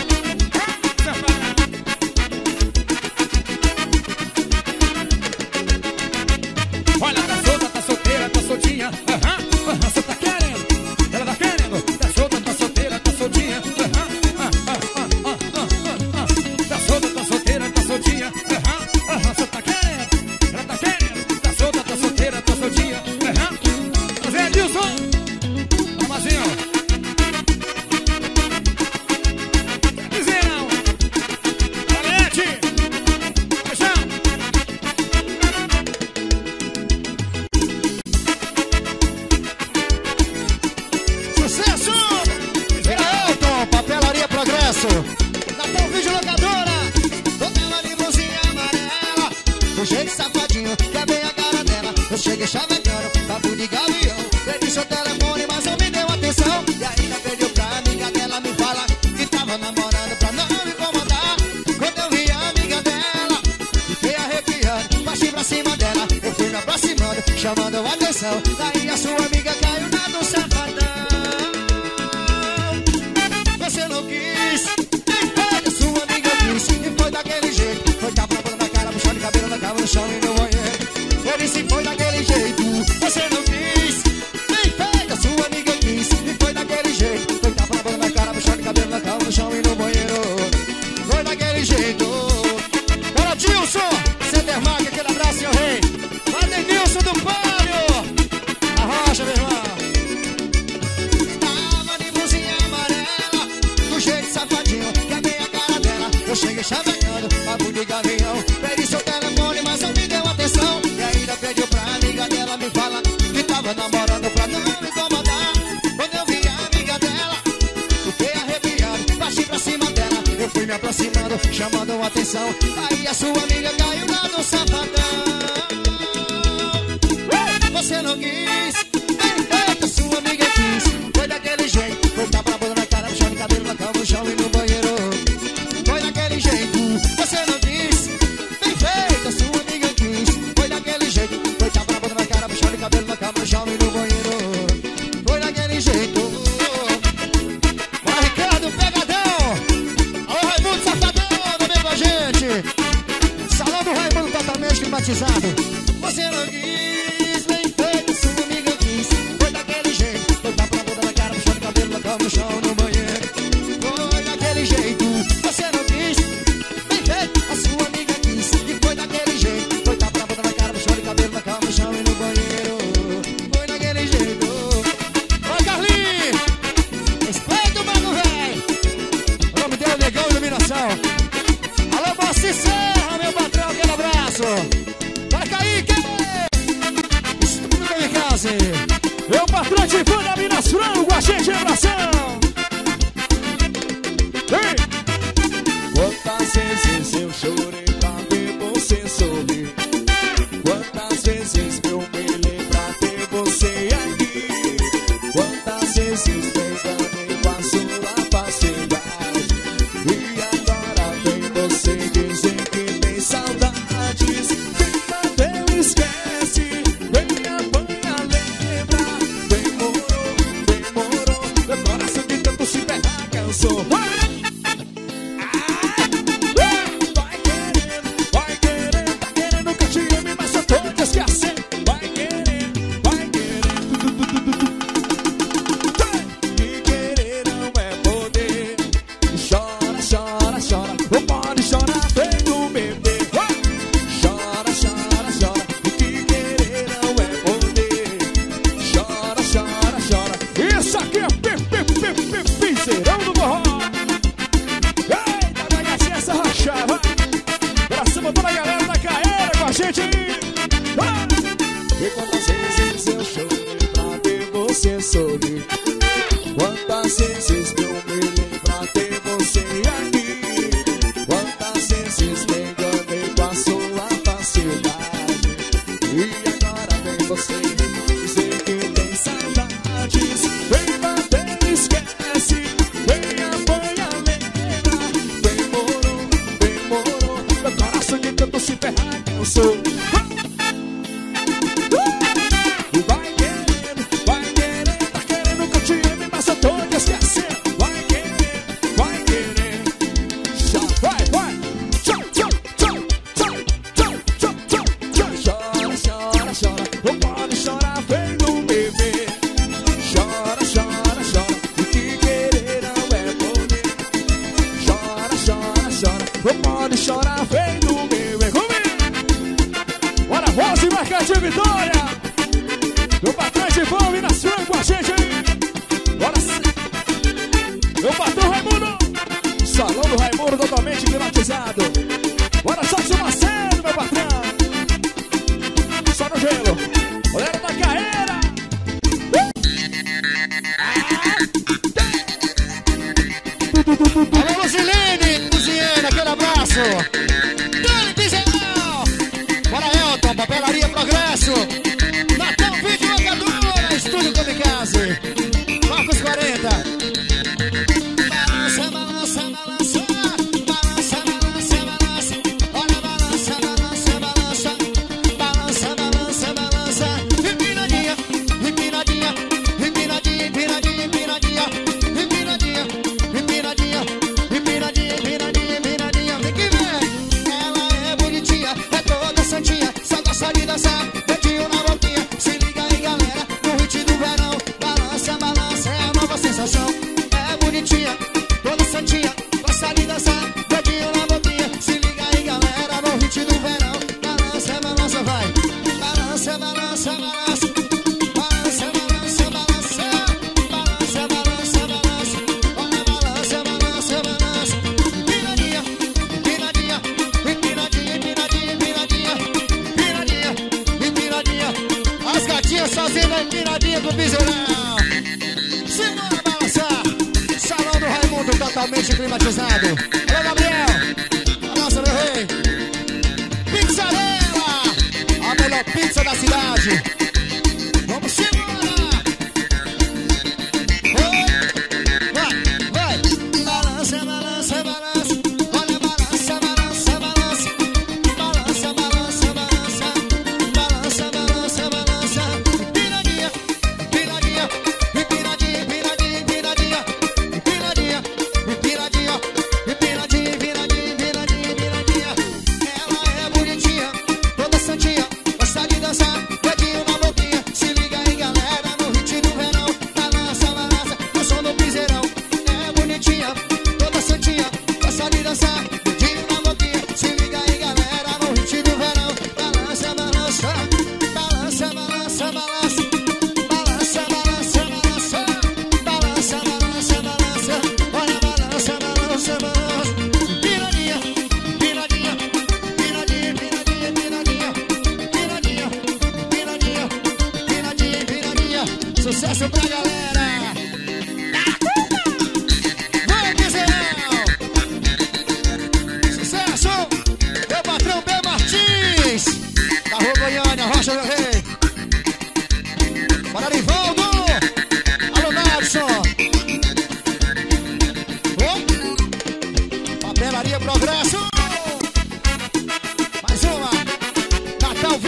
Olha, tá solta, tá solteira, tá soltinha. Aham. Você tá querendo, ela tá querendo. Tá solta, tá solteira, tá soltinha. Aham. Tá solta, tá solteira, tá soltinha. Aham. Você tá querendo, ela tá querendo. Tá solta, tá solteira, tá soltinha. Aham. Zé Edilson. Tomazinho. Vizinho. Valete. Beijão. Sucesso! Vira Elton, Papelaria Progresso. Natal Videolocadora. Toda uma limusine amarela. Do jeito safadinho, que é bem a cara dela. Eu cheguei chavecando, papo de gavião. Perdi seu telefone, mas não me deu atenção. E ainda perdeu pra amiga dela me falar que tava namorando pra não me incomodar. Quando eu vi a amiga dela, fiquei arrepiando. Baixei pra cima dela, eu fui me aproximando, chamando a atenção. Daí a sua amiga caiu na do safadão. Você não quis, nem foi a sua amiga quis. E foi daquele jeito, foi tapa na boca da cara, puxando o cabelo na cama, no chão e no banheiro. Por isso foi daquele jeito, você não quis, nem foi a sua amiga quis. E foi daquele jeito, foi tapa na boca da cara, puxando o cabelo na cama, no chão e no banheiro. Foi daquele jeito. Bora, Dilson, Centermark, aquele abraço, meu rei. Vai, Denilson do Pálio. A rocha, meu irmão. Tava de blusinha amarela, do jeito safadinho, que é bem a cara dela. Eu cheguei chavecando, papo de gavião. Perdi seu telefone, mas não me deu atenção. E ainda pediu pra amiga dela me falar que tava namorando pra não me incomodar. Quando eu vi a amiga dela, fiquei arrepiado, baixei pra cima dela. Eu fui me aproximando, chamando a atenção. Aí a sua amiga caiu lá no safadão. Você não quis, nem foi a sua amiga quis. Foi daquele jeito, foi tapa na boca na cara, puxando o cabelo na cama, no chão e no banheiro. Foi daquele jeito, você não quis, nem feito, a sua amiga quis. Foi daquele jeito, foi tapa na boca na cara, puxando o cabelo na cama, no chão e no banheiro. Foi daquele jeito. Vai, Ricardo, pegadão. Alô, Raimundo Safadão, também com a gente. Salão do Raimundo totalmente climatizado. Você não quis, nem feito, sua amiga quis. Foi daquele jeito, foi tapa na boca na cara, puxando o cabelo na cama, no chão, no banheiro. Foi daquele jeito, você não quis, nem feito, a sua amiga quis. E foi daquele abraço. Vai cair, que? Estúdio Kamikaze. Meu patrão de fã da Minas Frango, com a gente, abração. Ei! Quantas vezes eu chorei pra ver você sorrir? Quantas vezes eu me lembrei pra ter você aqui? Quantas vezes me enganei com a sua facilidade? E agora vem você dizer que tem saudades. Vem bater, esquece. Vem apanha, lembra. Demorou. Meu coração de tanto se ferrar cansou. Vai querendo, tá querendo que eu te ame, mas eu tô te esquecendo. Vai querendo. Que querer não é poder. Chora. Não pode chorar, feito um bebê. Chora. Que querer não é poder. Chora. Isso aqui é piseirão do forró. Eita, bagacinha essa rachada. Pra cima toda a galera da Caeira com a gente aí. E quantas vezes eu chorei pra ver você sorrir? Quantas vezes eu me lembrei pra ter você aqui? Quantas vezes me enganei com a sua facilidade? E agora vem você dizer que tem saudades. Vem bater, esquece. Vem apanha, lembra. Demorou. Meu coração de tanto se ferrar cansou. Vai querendo, tá querendo que eu te ame, mas eu tô te esquecendo. Vai querer. Vai. Chora. Não pode chorar, vem no bebê. Chora. E que querer não é poder. Chora. Não pode chorar, vem no bebê. Comigo. Bora, voz e marca de vitória. Meu patrão de fome, Minas Frango com a gente aí. Bora sim. Meu patrão Raimundo. Salão do Raimundo totalmente climatizado. Bora só de Marcelo, meu patrão. Só no gelo. Galera da Carreira. Alô, Lucilene, Luciana, aquele abraço. Dani Piseirão. Bora, Elton, Papelaria Progresso. Natal Vídeo Locadora, Estúdio Kamikaze. Marcos 40. Balança. Olha, balança. Empinadinha. Vem que vem. Ela é bonitinha, é toda santinha, só gosta de dançar. Dedinho na boquinha, se liga aí, galera, no ritmo do verão. Balança, é a nova sensação. É bonitinha, toda santinha, gosta de dançar. Dedinho na boquinha, se liga aí, galera, no ritmo do verão. Balança, vai. Balança. Empinadinha. As gatinhas fazendo a empinadinha com o piseirão. Simbora balançar. Salão do Raimundo totalmente climatizado. Alô, Gabriel. Balança, meu rei. Pizzarela, a melhor pizza da cidade. Vamos embora. Vai. Balança. Olha, balança. Empinadinha. Ela é bonitinha, toda santinha, gosta de dançar. Dedinho na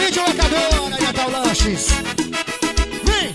Videolocadora, Natal Lanches. Vem!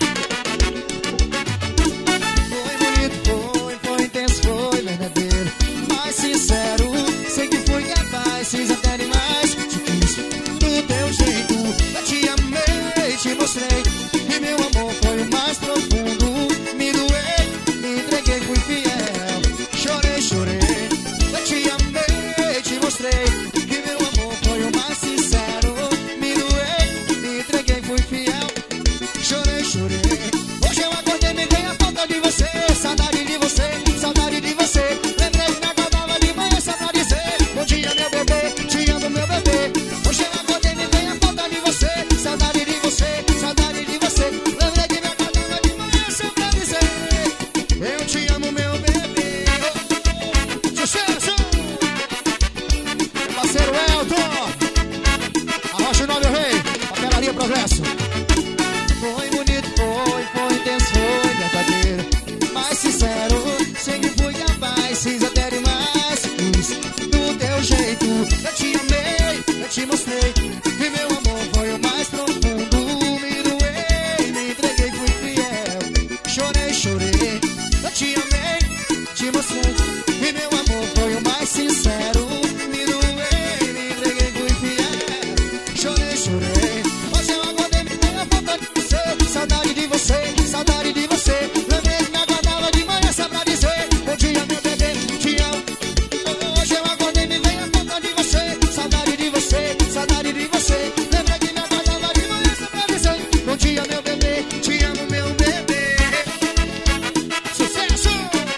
Foi bonito, foi intenso, foi verdadeiro, mais sincero. Sei que fui capaz, fiz até demais. Te quis do teu jeito, eu te amei, te mostrei que meu amor foi o mais profundo. Me doei, me entreguei, fui fiel. Chorei, chorei, eu te amei, te mostrei que meu amor foi o mais sincero. Me doei, me entreguei, fui fiel. Chorei, chorei. Hoje eu acordei, me veio a falta de você. Saudade de você, saudade de você. Lembrei que me acordava de manhã só pra dizer bom dia, meu bebê, te amo, meu bebê. Hoje eu acordei, me veio a falta de você. Saudade de você, saudade de você. Lembrei que me acordava de manhã só pra dizer eu te amo, meu bebê. Sucesso! Meu parceiro Elton, Arrocha o nome, rei, Papelaria Progresso. Foi bonito, foi intenso, foi verdadeiro, mais sincero. Sei que fui capaz, fiz até demais. Fiz do teu jeito, eu te amei, eu te mostrei que meu amor foi o mais profundo. Me doei, me entreguei, fui fiel. Chorei, chorei, eu te amei, te mostrei que meu amor foi o mais sincero. Me doei, me entreguei, fui fiel. Chorei, chorei. Hoje eu acordei, me veio a falta de você. Saudade de você, saudade de você. Lembrei que me acordava de manhã só pra dizer bom dia, meu bebê, te amo. Hoje eu acordei, me veio a falta de você. Saudade de você, saudade de você. Lembrei que me acordava de manhã só pra dizer bom dia, meu bebê, te amo, meu bebê. Sucesso!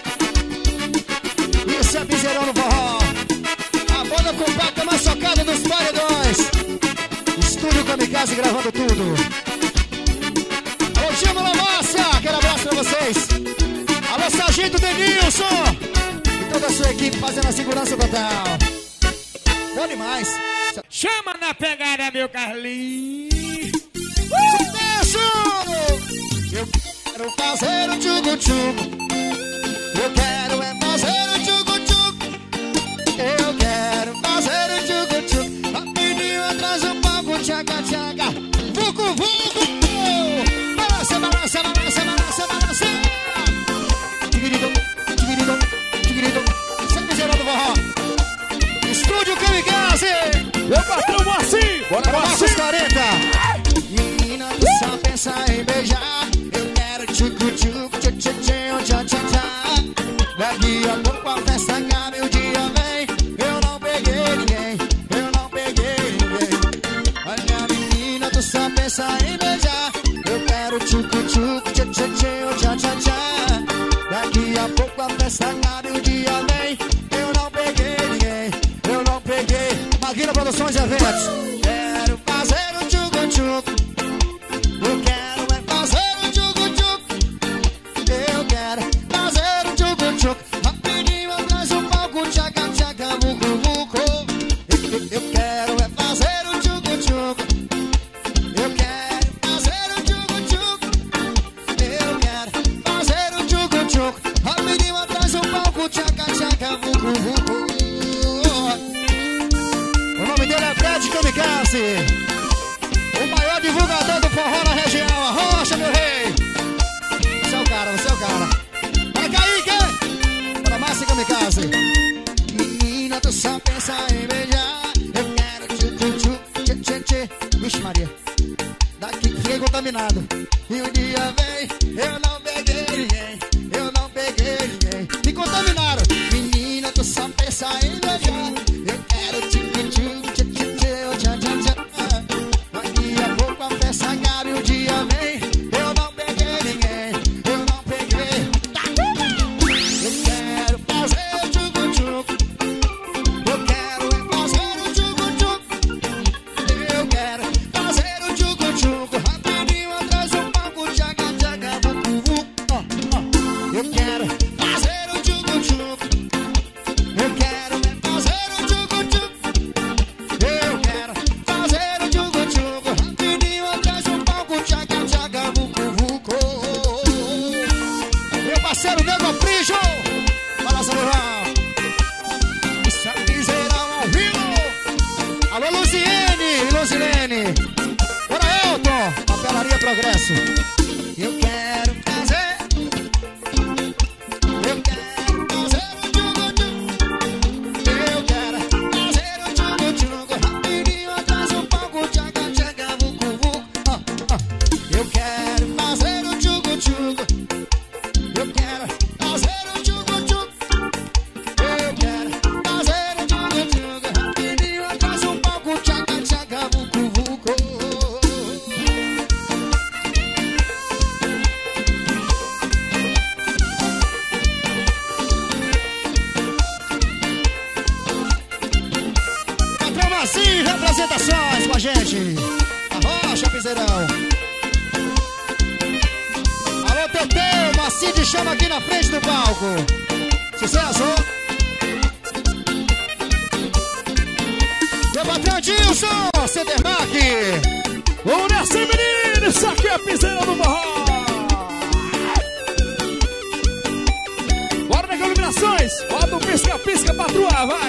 Isso é piseirão no forró. A banda compacta mais socada dos paredões. Estúdio Kamikaze gravando tudo. Alô, Gilma Lamassa, aquele abraço pra vocês. Alô, Sargento Denilson e toda a sua equipe fazendo a segurança total. Bom demais. Chama na pegada, meu Carlinhos. Sucesso! Eu quero fazer o tchugu-tchugu. Eu quero é fazer o tchugu-tchugu. Eu quero fazer o tchugu-tchugu. Rapidinho atrás do palco, tchaca-tchaca. Vucu-vucu. Balança, balança, balança, balança, balança. Tigridom, tigridom, tigridom. Sempre zerando o forró. Estúdio Kamikaze. Eu patrão Moacir, bora Marcos Moacir. 40. Menina, tu só pensa em beijar. Eu quero tchucu-tchucu, tchu-tchu-tchu, tchá-tchá-tchá. Daqui a pouco a festa acaba e o dia vem. Eu não peguei ninguém, eu não peguei ninguém. Olha, menina, tu só pensa em beijar. Eu quero tchucu-tchucu, tchu-tchu-tchu, tchá-tchá-tchá. Daqui a pouco a festa acaba e o dia vem. Eu não peguei ninguém, eu não peguei. Maguila Produções e Eventos. Quero fazer o tchugu-tchugu. Eu quero é fazer o tchugu-tchugu. Eu quero fazer o tchugu-tchugu. Rapidinho atrás do palco, tchaca-tchaca, vucu-vucu. Eu quero é fazer o tchugu-tchugu. Eu quero fazer o tchugu-tchugu. Eu quero fazer o tchugu-tchugu. Rapidinho atrás do palco, tchaca-tchaca, vucu-vucu. O nome dele é Fred Kamikaze, o maior divulgador do forró na região. Arrocha, meu rei. Você é o cara, você é o cara. Vai cair, quem? Para Márcia Kamikaze. Menina, tu só pensa em beijar. Eu quero tchu-tchu-tchu, tchê-tchê-tchê. Vixe Maria, daqui fiquei contaminado. E o dia vem, eu não peguei ninguém, eu não peguei ninguém. Me contaminaram. Menina, tu só pensa em beijar. Eu quero tchu-tchu-tchu, tchê-tchê-tchê, tchá-tchá-tchá. Daqui a pouco a festa acaba e o dia vem. Eu não peguei ninguém, eu não peguei. Eu quero fazer o tchugu-tchugu. Eu quero é fazer o tchugu-tchugu. Eu quero fazer o tchugu-tchugu. Rapidinho atrás do palco, tchaca-tchaca, vucu-vucu. Eu quero fazer o tchugu-tchugu. Eu quero é fazer o tchugu-tchugu. Eu quero fazer o tchugu-tchugu. Rapidinho atrás do palco, tchaca-tchaca, vucu-vucu. Meu parceiro Nego Prijo, balança no rão. Isso é piseirão ao vivo. Alô, Luziene, Luzilene. Maria Progresso. Eu quero fazer um tchugu-tchugu. Eu quero fazer um tchugu-tchugu. Rapidinho atrás do palco, tchaga, tchaga, vucu, vucu. Eu quero fazer um tchugu-tchugu. Eu quero fazer um tchugu-tchugu. Eu quero fazer um tchugu-tchugu. Rapidinho atrás do palco, tchaga, tchaga, vucu, vucu. Sim, representações com a gente. Arrocha, piseirão. Alô, Teteu, Macide chama aqui na frente do palco. Sucesso. Meu patrão Dilson, Centermac. Vamos nessa, menino. Isso aqui é a piseira do Morro. Bora nas iluminações. Bota o pisca-pisca pra truar, vai.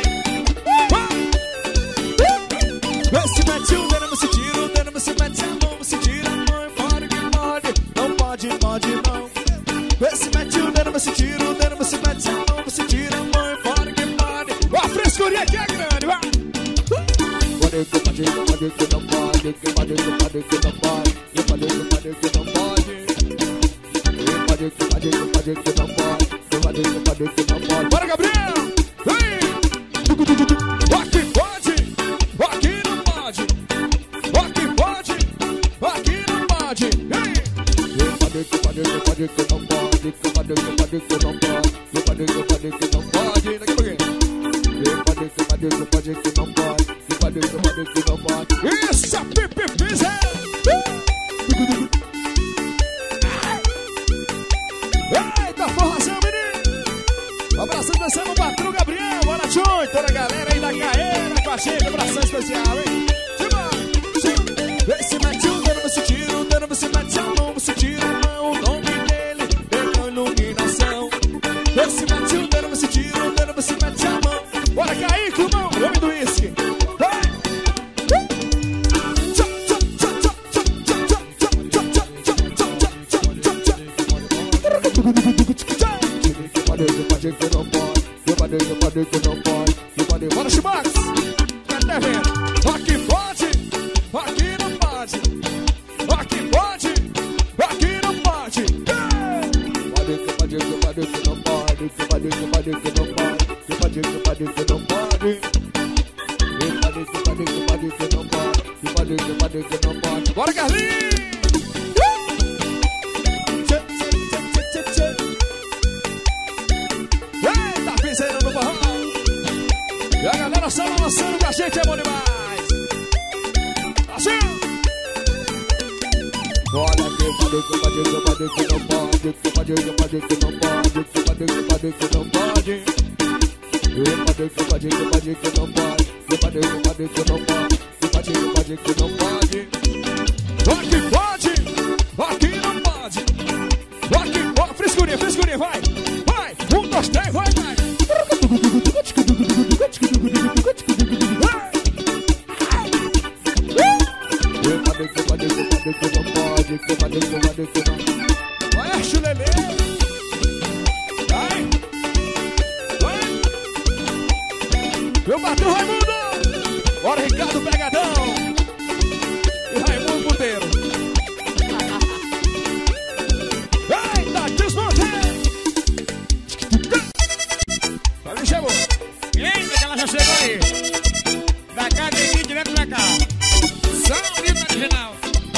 Se mete o dedo, se tira o dedo, se mete a mão, se tira a mão e pode que pode. Não pode, pode não. Se mete o dedo, se tira o dedo, se mete a mão, se tira a mão e pode que pode. Ó, a frescurinha aqui é grande, vai. Pode que pode, pode que não pode, que pode que pode que não pode, que pode que pode que não pode. Pode que pode que pode que não pode, que pode que pode que não pode. Bora, Gabriel! Vem! Aqui pode! Aqui não pode! Aqui pode! Aqui não pode! Pode que pode que pode que não pode, que pode que pode que não pode, que pode que pode que não pode. Daqui a pouquinho. Pode que pode que pode que não pode, que pode que pode que não pode. Isso, pipi, pisa! Eita, forração, menino! Um abraço especial no patrão Gabriel, bora tchum, toda a galera aí da carreira com a gente, abração especial, hein? Vê se mete o dedo, você tira o dedo, você mete a mão, você tira a mão, o nome dele, pela iluminação. Vê se mete o dedo, você tira o dedo, você mete a mão. Bora cair, Cumão, homem do uísque. Vai! Pode que não pode, pode que não pode, pode. Bora, Chimax! Até vendo. Aqui pode, aqui não pode. Aqui pode, aqui não pode. Pode que pode que não pode, pode que pode que não pode, pode que pode que não pode. Pode que pode que não pode, pode que pode que não pode. Bora, Carlinhos! E a galera só balançando com a gente, é bom demais. Assim. Olha que pode que não pode, que pode que pode que não pode, que pode que pode que não pode. Pode que pode que não pode, que pode que pode que não pode, que pode que pode que não pode. Aqui pode, aqui não pode. Aqui pode, frescurinha, frescurinha, vai. Vai, 1, 2, 3, vai, vai. Vai, chulelê! Vai! Vai! Meu patrão Raimundo! Bora, Ricardo Pegadão! E Raimundo Puteiro! Eita, desmontei! Vai, me chamou! Eita, que ela já chegou aí! Da cá, tem que ir direto pra cá! Só o livro original!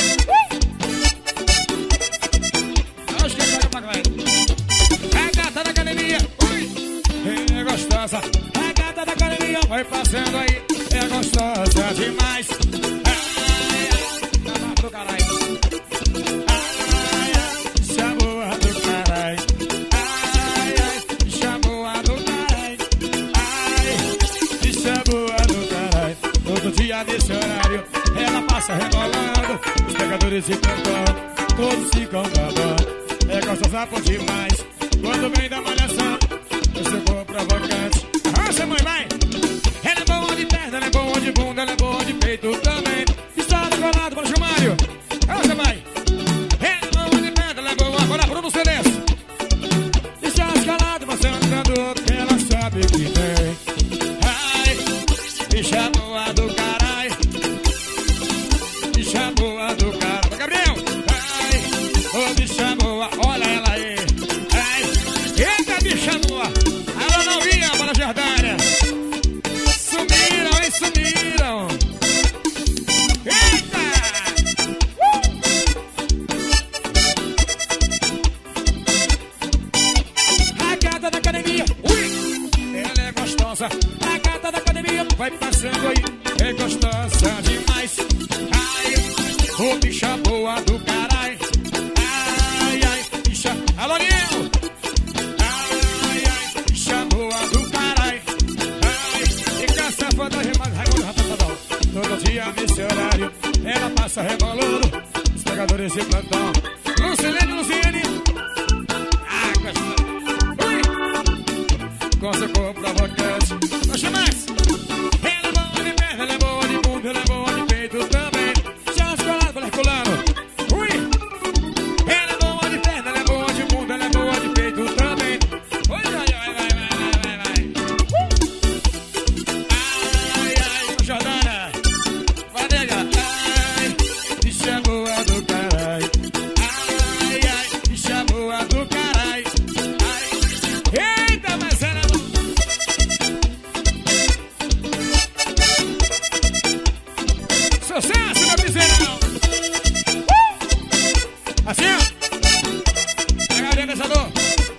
Regata da academia, ui, é gostosa. Regata da academia, vai passando aí, é gostosa demais. Ai, ai, tá do caralho. Ai, ai, chamou do caralho. Ai, ai, chamou do caralho. Ai, chamou do caralho. Todo dia nesse horário, ela passa rebolando. Os pegadores se cantando, todos ficam babando. É gostosa por demais. Quando vem da malhação, eu sou provocante. Arrança, mãe, vai! Ela é boa de perna, ela é boa de bunda, ela é boa de peito também. Está decolado para o Gilmário. Arrança, vai! gostosa demais. Ai, ô bicha boa do caralho. Ai, ai, bicha. Alô, Niel. Ai, ai, bicha boa do caralho. Ai, fica safada demais. Raimundo Rapadão. Todo dia nesse horário ela passa rebolando os pegadores de plantão. Lucilene, Luciene. Ah, ui. Com seu corpo provocante. Oxe, Max. Ela é boa de perna, ela é boa de bunda, ela é boa de peito também. Já escolado, moleculano. Ui. Ela é boa de perna, ela é boa de bunda, ela é boa de peito também. Oi, ai, ai, vai. Ai, ai, Jordana. Vai, nega. Ai, bicha boa do caralho. Ai, ai, bicha boa do caralho. Ai, eita, mas ela não... Sucesso, meu piseirão! Assim, ó! Pega bem, dançador!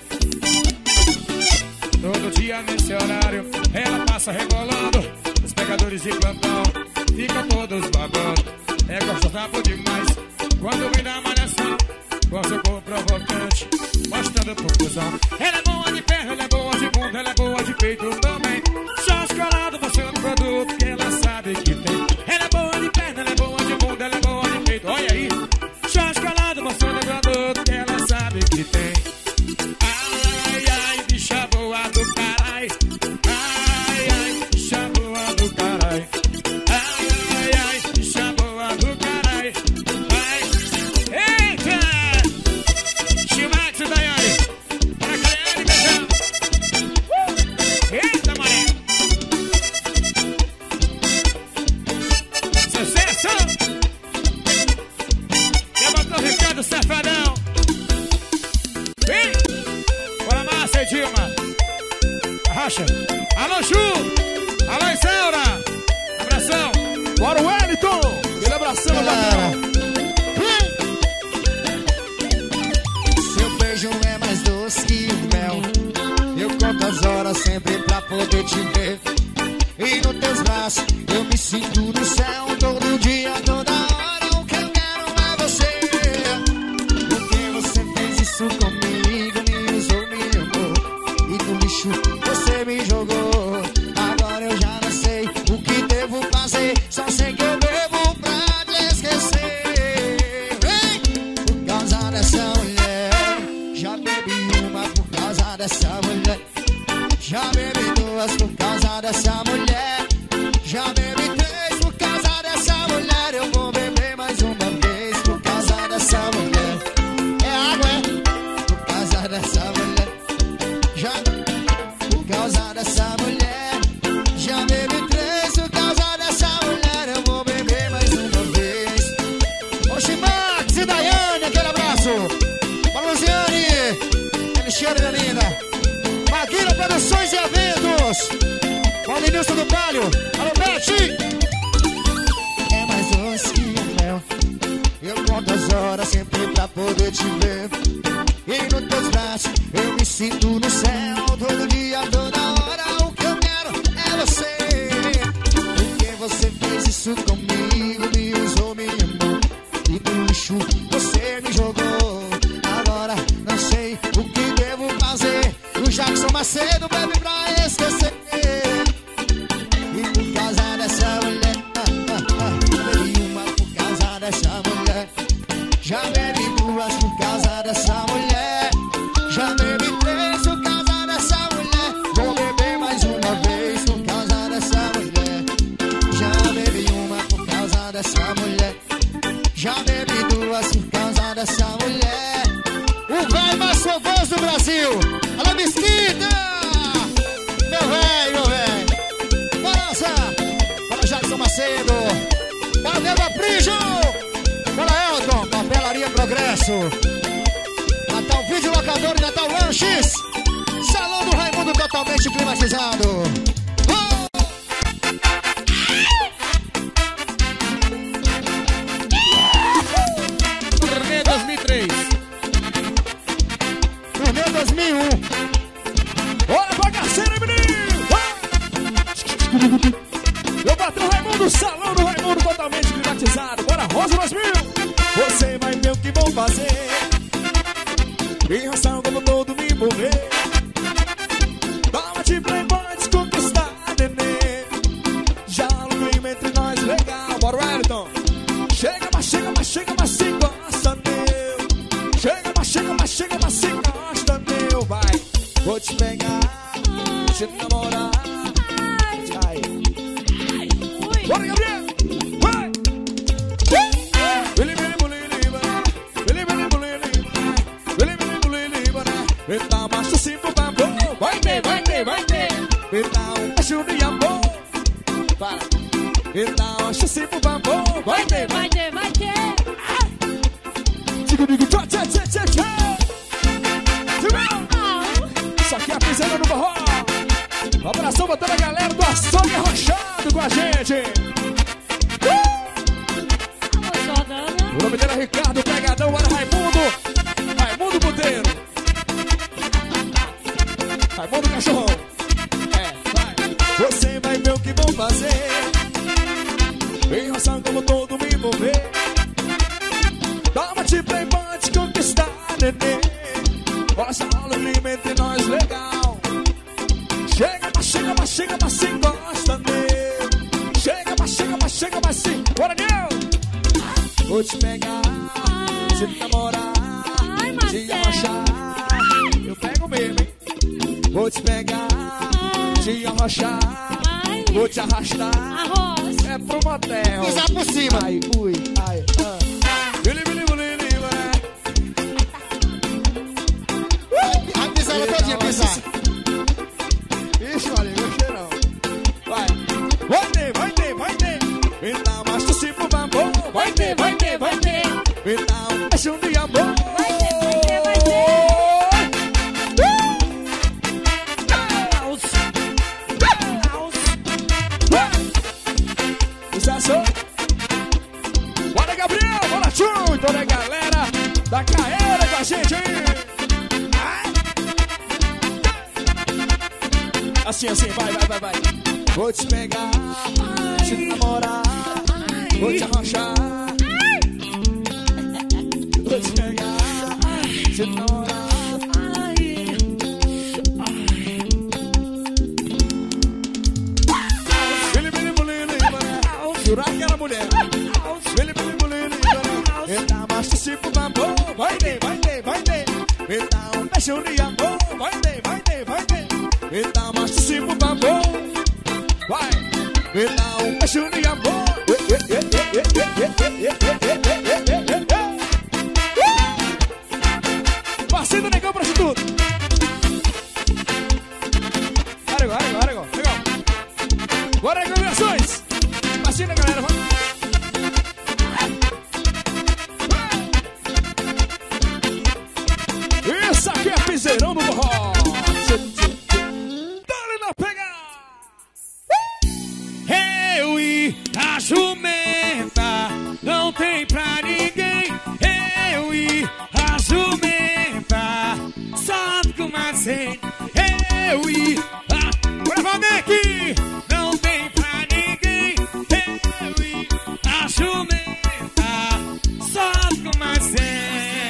Todo dia nesse horário ela passa rebolando. Os pegadores de plantão ficam todos babando. É gostosa por demais quando vem da malhação, com seu corpo provocante, mostrando confusão. Ela é boa de perna, ela é boa de bunda, ela é boa de peito também. Só escolado mostrando o produto que ela sabe que tem. Ela é boa de perna, ela é boa de bunda, ela é boa de peito. Olha aí, só escolado mostrando o produto que ela sabe que tem. Ai, ai, bicha boa do caralho. Ai, ai, bicha boa do caralho. Ai, ai, bicha boa do caralho. Ai, eita! Chimax e Daiane. Pra Cleane, beijão. Eita, mulher. Sucesso! Quer botar o Ricardo Safadão? Vem! Bora massa, Dilma! Arrocha! Alô, Chu! Alô, Isaura! Abração! Bora o Wellington! Ele abraçando a galera. Seu beijo é mais doce que o mel. Eu conto as horas sempre pra poder te ver. E nos teus braços eu me sinto no céu. Todo dia, toda hora, o que eu quero é você. Porque você fez isso comigo, me usou, me amou. E no lixo você me jogou. Agora eu já não sei o que devo fazer. Só sei que eu devo pra te esquecer. Vem! Por causa dessa mulher, já bebi uma por causa dessa mulher. Já bebi duas por causa dessa mulher. Já bebi três por causa dessa mulher. Eu vou beber mais uma vez por causa dessa mulher. É água, é? Por causa dessa mulher. Já por causa dessa mulher. Já bebi três por causa dessa mulher. Eu vou beber mais uma vez. Oxi, Max e Daiane, aquele abraço. Para Luciane, Alexandre da linda. Maguila Produções e Eventos. Paulinilson do Palio. Alô, Bete. É mais doce que o mel. Eu conto as horas sempre pra poder te ver. E nos teus braços eu me sinto no céu. Todo dia, toda hora, o que eu quero é você. Porque você fez isso comigo, me usou, me amou. E no lixo você me jogou. Agora não sei o que devo fazer. O Jackson Macedo bebe pra esquecer. E por causa dessa mulher, bebi uma por causa dessa mulher. Já bebi duas por causa dessa mulher. Já bebi três por causa dessa mulher. Vou beber mais uma vez por causa dessa mulher. Já bebi uma por causa dessa mulher. Já bebi duas por causa dessa mulher. O velho mais famoso do Brasil. Alô, Mesquita! Meu velho, meu velho. Bora lançar. Bora, Jackson Macedo. Bora, Neva Prijo. Bora, Elton. Papelaria Progresso. Natal Vídeo Locador e Natal Lanches. Salão do Raimundo totalmente climatizado. Turnê 2003. Turnê 2001. Bora, bagaceira, menino! Meu patrão Raimundo, Salão do Raimundo. Raimundo totalmente privatizado. Bora, Rosa 2000. Você vai ver o que vão fazer. Em ração como todo me mover. Toma de playboy, desconquistar, nenê. Já o clima entre nós legal. Bora, Wellington. Chega, mas chega, mas chega, mas se gosta, meu. Chega, mas chega, mas chega, mas se gosta, meu. Vai, vou te pegar, te namorar. Ai. Bora, Gabriel. Vai. Então, macho, sim, por favor. Vai ter, vai ter, vai ter. Então, beijo de amor. Para. Então, macho, sim, por favor. Vai ter, vai ter, vai ter. Digo, digo, tchau, tchau, tchau, tchau, tchau. Isso aqui é a piscina do forró. Um abração pra toda a galera do Açougue Arrochado com a gente. O nome dele é Ricardo Pegadão, olha Raimundo. Raimundo Boteiro. Raimundo Cachorrão. Vai. Você vai ver o que vão fazer. Em ração como todo me envolver. Toma de playboy, te conquistar, nenê. Olha só o clima entre nós legal. Chega, mas chega, mas chega, mas se gosta, meu. Chega, mas chega, mas chega, mas se. Bora, Nil! Vou te pegar, te namorar, te arrochar. Eu pego mesmo, hein? Vou te pegar, te arrochar, vou te arrastar. É pro motel. Pisar por cima. Ai, ui, ai, Bili, bili, bili, bili, Vai pisar ela todinha, pisar. Ixi, olha, gostei não. Vai. Vai ter, vai ter, vai ter. Então, mas tu se por favor. Vai ter, vai ter, vai ter. Então, deixa um dia bom. Vai ter, vai ter, vai ter. Bora, Gabriel, bora, Tchum, e toda a galera da Caeira com a gente aí. Assim, assim, vai, vai, vai, vai. Vou te pegar, te namorar, vou te arrochar. Vou te pegar, te namorar. Jurar que era mulher. Então, mas se por favor. Vai ter, vai ter, vai ter. Então, deixa um de amor. Vai ter, vai ter, vai ter. Então, mas se por favor. Vai. Então, deixa um de amor. Vacina, negão, prostituto. Arregou. Bora aí, combinações. Vacina, galera, vamos. Isso aqui é piseirão do forró. Dá-lhe na pegada. Eu e a jumenta não tem pra ninguém. Eu e a jumenta sabe como assim. Eu e a... Bora, Valdeque! Não tem pra ninguém. Eu e a jumenta sabe como assim.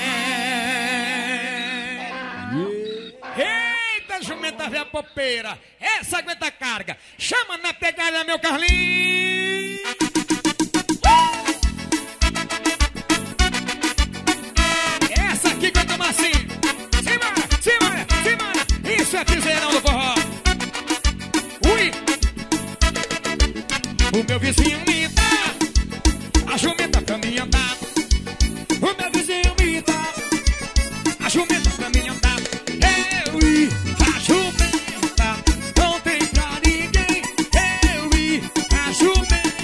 Eita, jumenta velha popeira. Essa aguenta a carga. Chama na pegada, meu Carlinhos. Essa aqui canta assim. Simbora. Isso é piseirão do forró. Ui. O meu vizinho me dá a jumenta pra mim andar. O meu vizinho me dá a jumenta pra mim andar. Eu e a jumenta não tem pra ninguém. Eu e a jumenta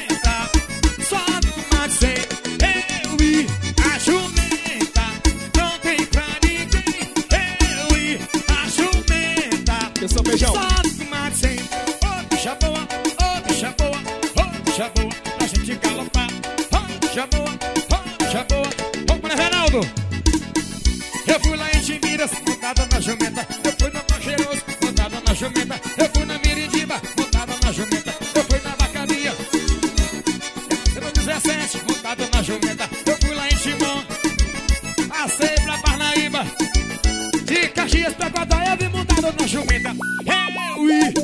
17, montado na jumenta. Eu fui lá em Timon, passei pra Parnaíba, de Caxias pra Codóia, eu vim montado na jumenta. Eu e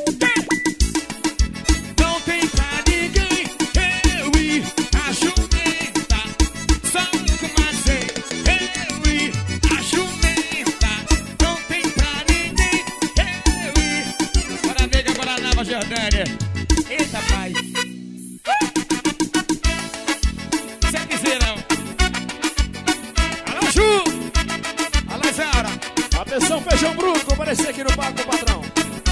não tem pra ninguém. Eu e a jumenta, só comecei. Eu e a jumenta, não tem pra ninguém. Eu e bora nega, bora Nova Jordânia. Eita pai, cê quiser não. Alô Ju, alô Zara. Atenção, feijão bruto, comparecer aqui no palco, patrão.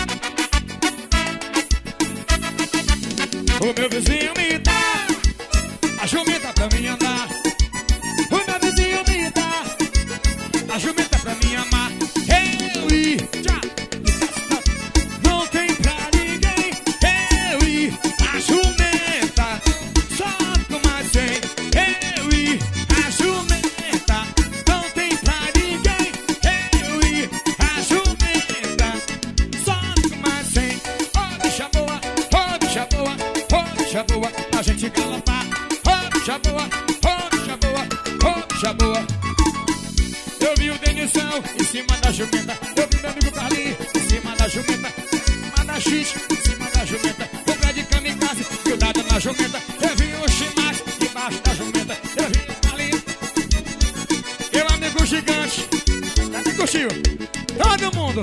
O meu vizinho me dá a jumenta pra mim andar. O meu vizinho me dá a jumenta pra mim amar. Eu e já não tem pra ninguém. Eu e a jumenta, só com mais 100. Eu e a jumenta, não tem pra ninguém. Eu e a jumenta, só com mais 100. Oh, bicha boa, oh, bicha boa, oh, bicha boa, a gente galopar. Oh, bicha boa, oh, bicha boa, oh, bicha boa. Eu vi o Denizão em cima da jumenta. Eu vi meu amigo Carlinhos em cima da jumenta. Manda X em cima da jumenta. O pé de kamikaze e o dado na jumenta. Eu vi o Shimax embaixo da jumenta. Eu vi o Carlinhos, meu amigo gigante. Cadê curtiu? Todo mundo.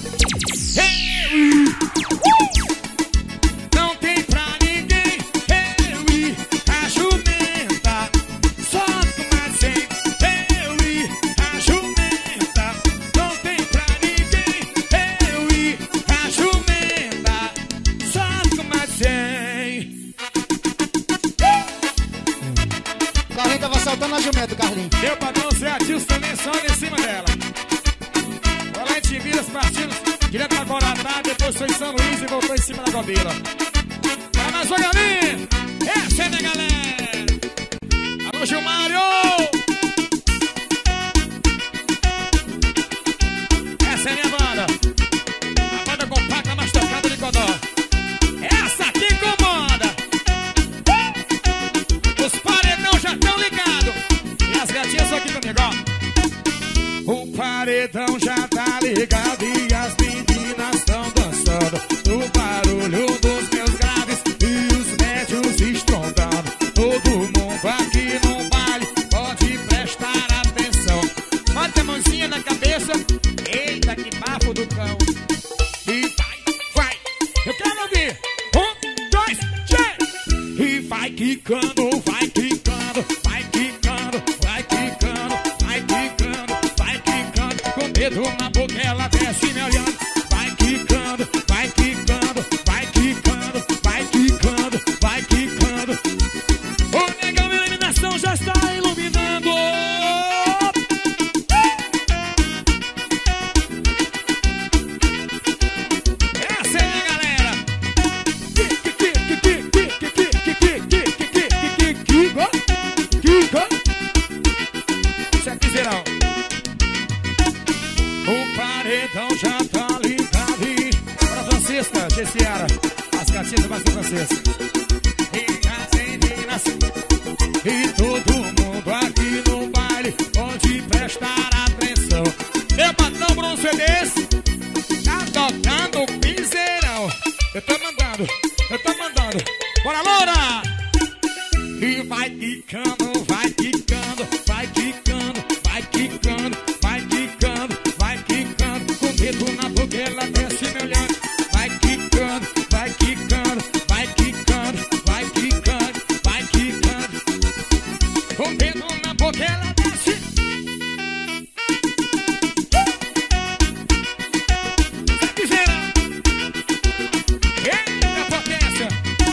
Não tem pra ninguém. Eu e a jumenta, só com mais 100. Eu e a jumenta, não tem pra ninguém. Eu e a jumenta, só com mais 100. Carlinhos tava saltando a jumenta, Carlinhos. Meu patrão Zé Atilson também só em cima dela. Foi lá em Tiviras, partidos direto pra Guaratá, depois foi em São Luís e voltou em cima da Gobila. Vai mais uma galinha! Essa é minha galera! Alô, Gilmário! Essa é minha banda. A banda compacta mais tocada de Codó. Essa aqui comanda. Os paredão já estão ligados. E as gatinhas só aqui comigo, ó. O paredão já tá ligado e as meninas estão dançando no barulho dos meus graves e os médios estrondando. Todo mundo aqui no baile pode prestar atenção. Bota a mãozinha na cabeça. Eita, que bafo do cão. E vai, vai. Eu quero ouvir. 1, 2, 3. E vai quicando, vai quicando, vai quicando, vai quicando, vai quicando, vai quicando. Com dedo na boca ela desce me olhando. Vai quicando, vai quicando, vai quicando, vai quicando, vai quicando. O negão da iluminação já está iluminando. Essa é a galera. Você quiserão. O paredão já tá ligado e pra Francisca, Gessiara, as gatinhas vai ser Francisca. E as meninas e todo mundo aqui no baile pode prestar atenção. Meu patrão Bruno CDs tá tocando o piseirão. Eu tô mandando, eu tô mandando. Bora, Loura! E vai quicando, vai quicando, vai quicando, vai quicando, vai quicando, vai quicando. Com dedo na boca ela desce me olhando. Vai quicando, vai quicando, vai quicando, vai quicando, vai quicando. Com dedo na boca ela desce. Se quiser. Eita potência.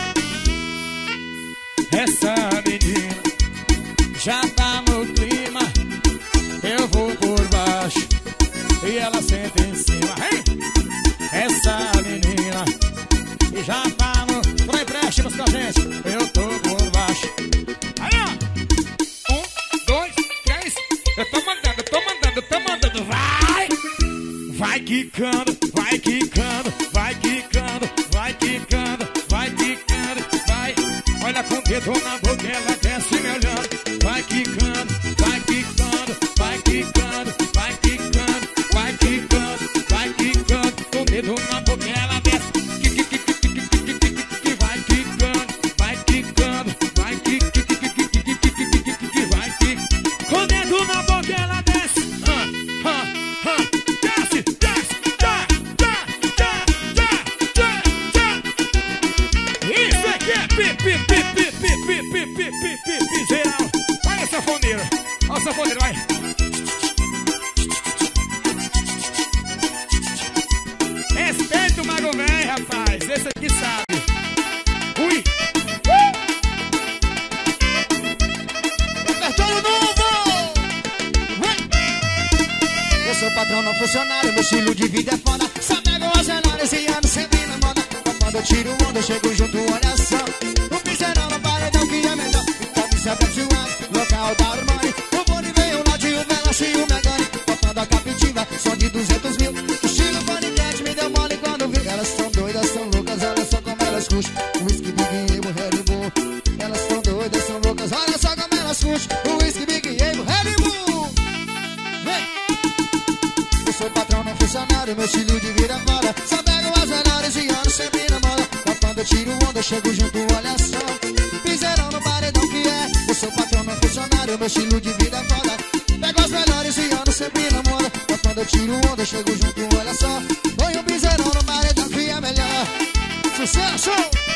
Essa menina já tá no clima. Eu vou por baixo e ela senta em cima. Hey! Essa menina já tá no... Não empréstimos com a gente. Eu tô por baixo. Aí, ó. 1, 2, 3. Eu tô mandando, eu tô mandando, eu tô mandando. Vai! Vai quicando, vai quicando, vai quicando, vai quicando, vai quicando, vai. Olha com o dedo dedo na boca, ela desce me olhando. Vai quicando, vai quicando, vai quicando, vai quicando, vai quicando, vai quicando. Com dedo na boca, ela desce. Vai quicando, vai quicando, vai quicando, vai quicando. Com dedo na boca, ela desce. Desce, desce, isso aqui é geral. Olha a sanfoneira. Olha a sanfoneira, vai. Respeita o mago velho, rapaz. Esse aqui sabe. Ui. Repertório novo! Eu sou patrão, não funcionário. Meu estilo de vida é foda. Só pego as cenários e ando sempre na moda. Quando eu tiro onda, eu chego junto, olha só. O pincel no paredão que é melhor. Então me serve local da Armani. O Boni veio, o Nadio, o Veloci e o Megane. Tocando a Capitiva, som de 200 mil. O estilo Paniquete me deu mole quando vi. Elas são doidas, são loucas, olha só como elas curtem. O whisky Big Able, Red Bull. Elas são doidas, são loucas, olha só como elas curtem. O whisky Big Able, Red Bull. Vem! Eu sou patrão, não funcionário. Meu estilo de vida é foda. Só pego as melhores e ando sempre na moda. Quando eu tiro onda, eu chego junto, olha só. Piseirão no paredão que é. Eu sou patrão, não funcionário. Meu estilo de vida é foda. Pego as melhores e ando sempre na moda. Quando eu tiro onda, eu chego junto, olha só. Põe um piseirão no paredão que é melhor. Sucesso!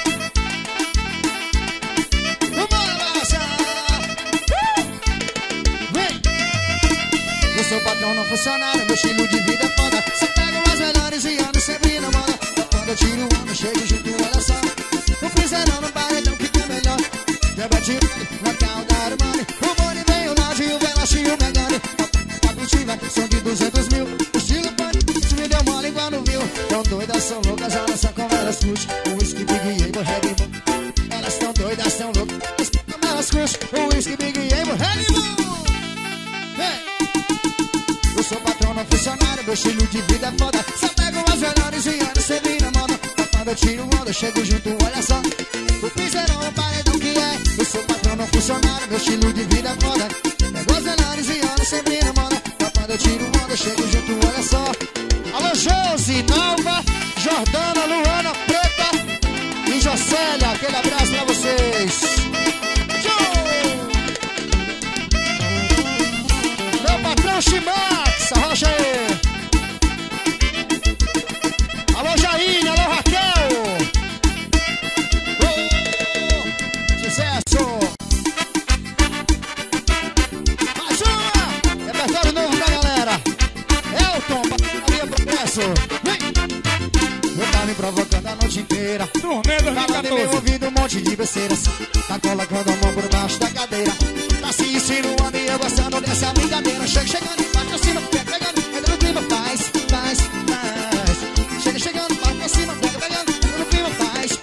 Vem! Eu sou patrão, não funcionário. Meu estilo de vida é foda. Só pego as melhores e ando sempre na moda. Quando eu tiro onda, eu chego junto, olha só. O piseirão no paredão que é melhor. Debate local da Armani. O Boni veio, o Nadio, o Veloci e o Megane. Capitiva, som de 200 mil. O estilo Paniquete me deu mole quando viu. Tão doidas, são loucas, olha só como elas curtem. O whisky Big Able, Red Bull. Elas tão doidas, são loucas, como elas curtem. O whisky Big Able, Red Bull. Vem! Eu sou patrão, não funcionário. Meu estilo de vida é foda. Só pego as melhores e ando sempre na moda. Quando eu tiro onda, eu chego junto, olha só. O piseirão no paredão que é. Eu sou patrão, não funcionário. Meu estilo de vida é foda. Pego as melhores e ando sempre na moda. Quando eu tiro onda, eu chego junto, olha só. Alô, Josi, Nalva, Jordana, Luana, Preta e Jocélia. Aquele abraço pra vocês. Meu patrão Chimax, arrocha aí. Alô, Jaine, alô, Raquel. Sucesso. Mais uma. Repertório novo pra galera. Elton, Maria Progresso. Vem. Eu tá me provocando a noite inteira. Turnê Falando em meu 2014. ouvido um monte de besteiras. Tá colocando a mão por baixo da cadeira. Tá se insinuando e eu gostando dessa brincadeira. Chegando embaixo pra cima, pegando, entra no clima, faz. Chegando embaixo pra cima, pegando, entra no clima, faz.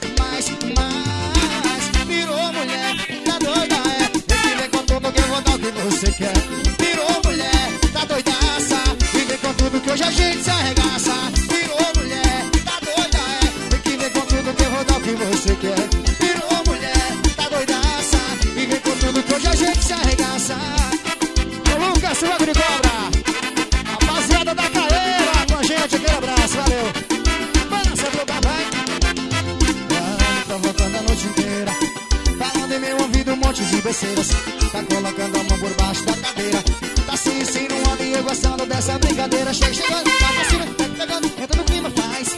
Virou mulher, tá doida, é. Vem que vem com tudo que eu vou dar o que você quer. Virou mulher, tá doidaça. E vem com tudo que hoje a gente se arregaça. Virou mulher, tá doida, é. Vem que vem com tudo que eu vou dar o que você quer. Virou mulher, tá doidaça. E vem com tudo que hoje a gente se arregaça. Ô Lucas, logo de cobra. Rapaziada da Caeira com a gente, aquele abraço, valeu. Balança pro papai. Provocando a noite inteira. Falando em meu ouvido um monte de besteiras. Tá colocando a mão por baixo da cadeira. Tá se insinuando e eu gostando dessa brincadeira. Chegando, vai pra cima, pegando, entra no clima, faz.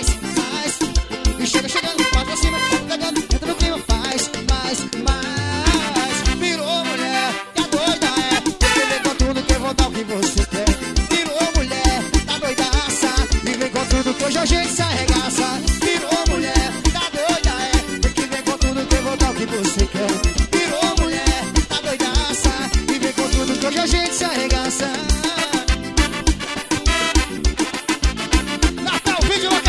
E chegando, vai pra cima, pegando, entra no clima, faz. Virou mulher, tá doida, é. Porque vem com tudo que eu vou dar o que você quer. Virou mulher, tá doidaça. E vem com tudo que hoje a gente se arregaça. Virou mulher, tá doida, é. Porque vem com tudo que eu vou dar o que você quer. Virou mulher, tá doidaça. E vem com tudo que hoje a gente se arregaça. Natal, vídeo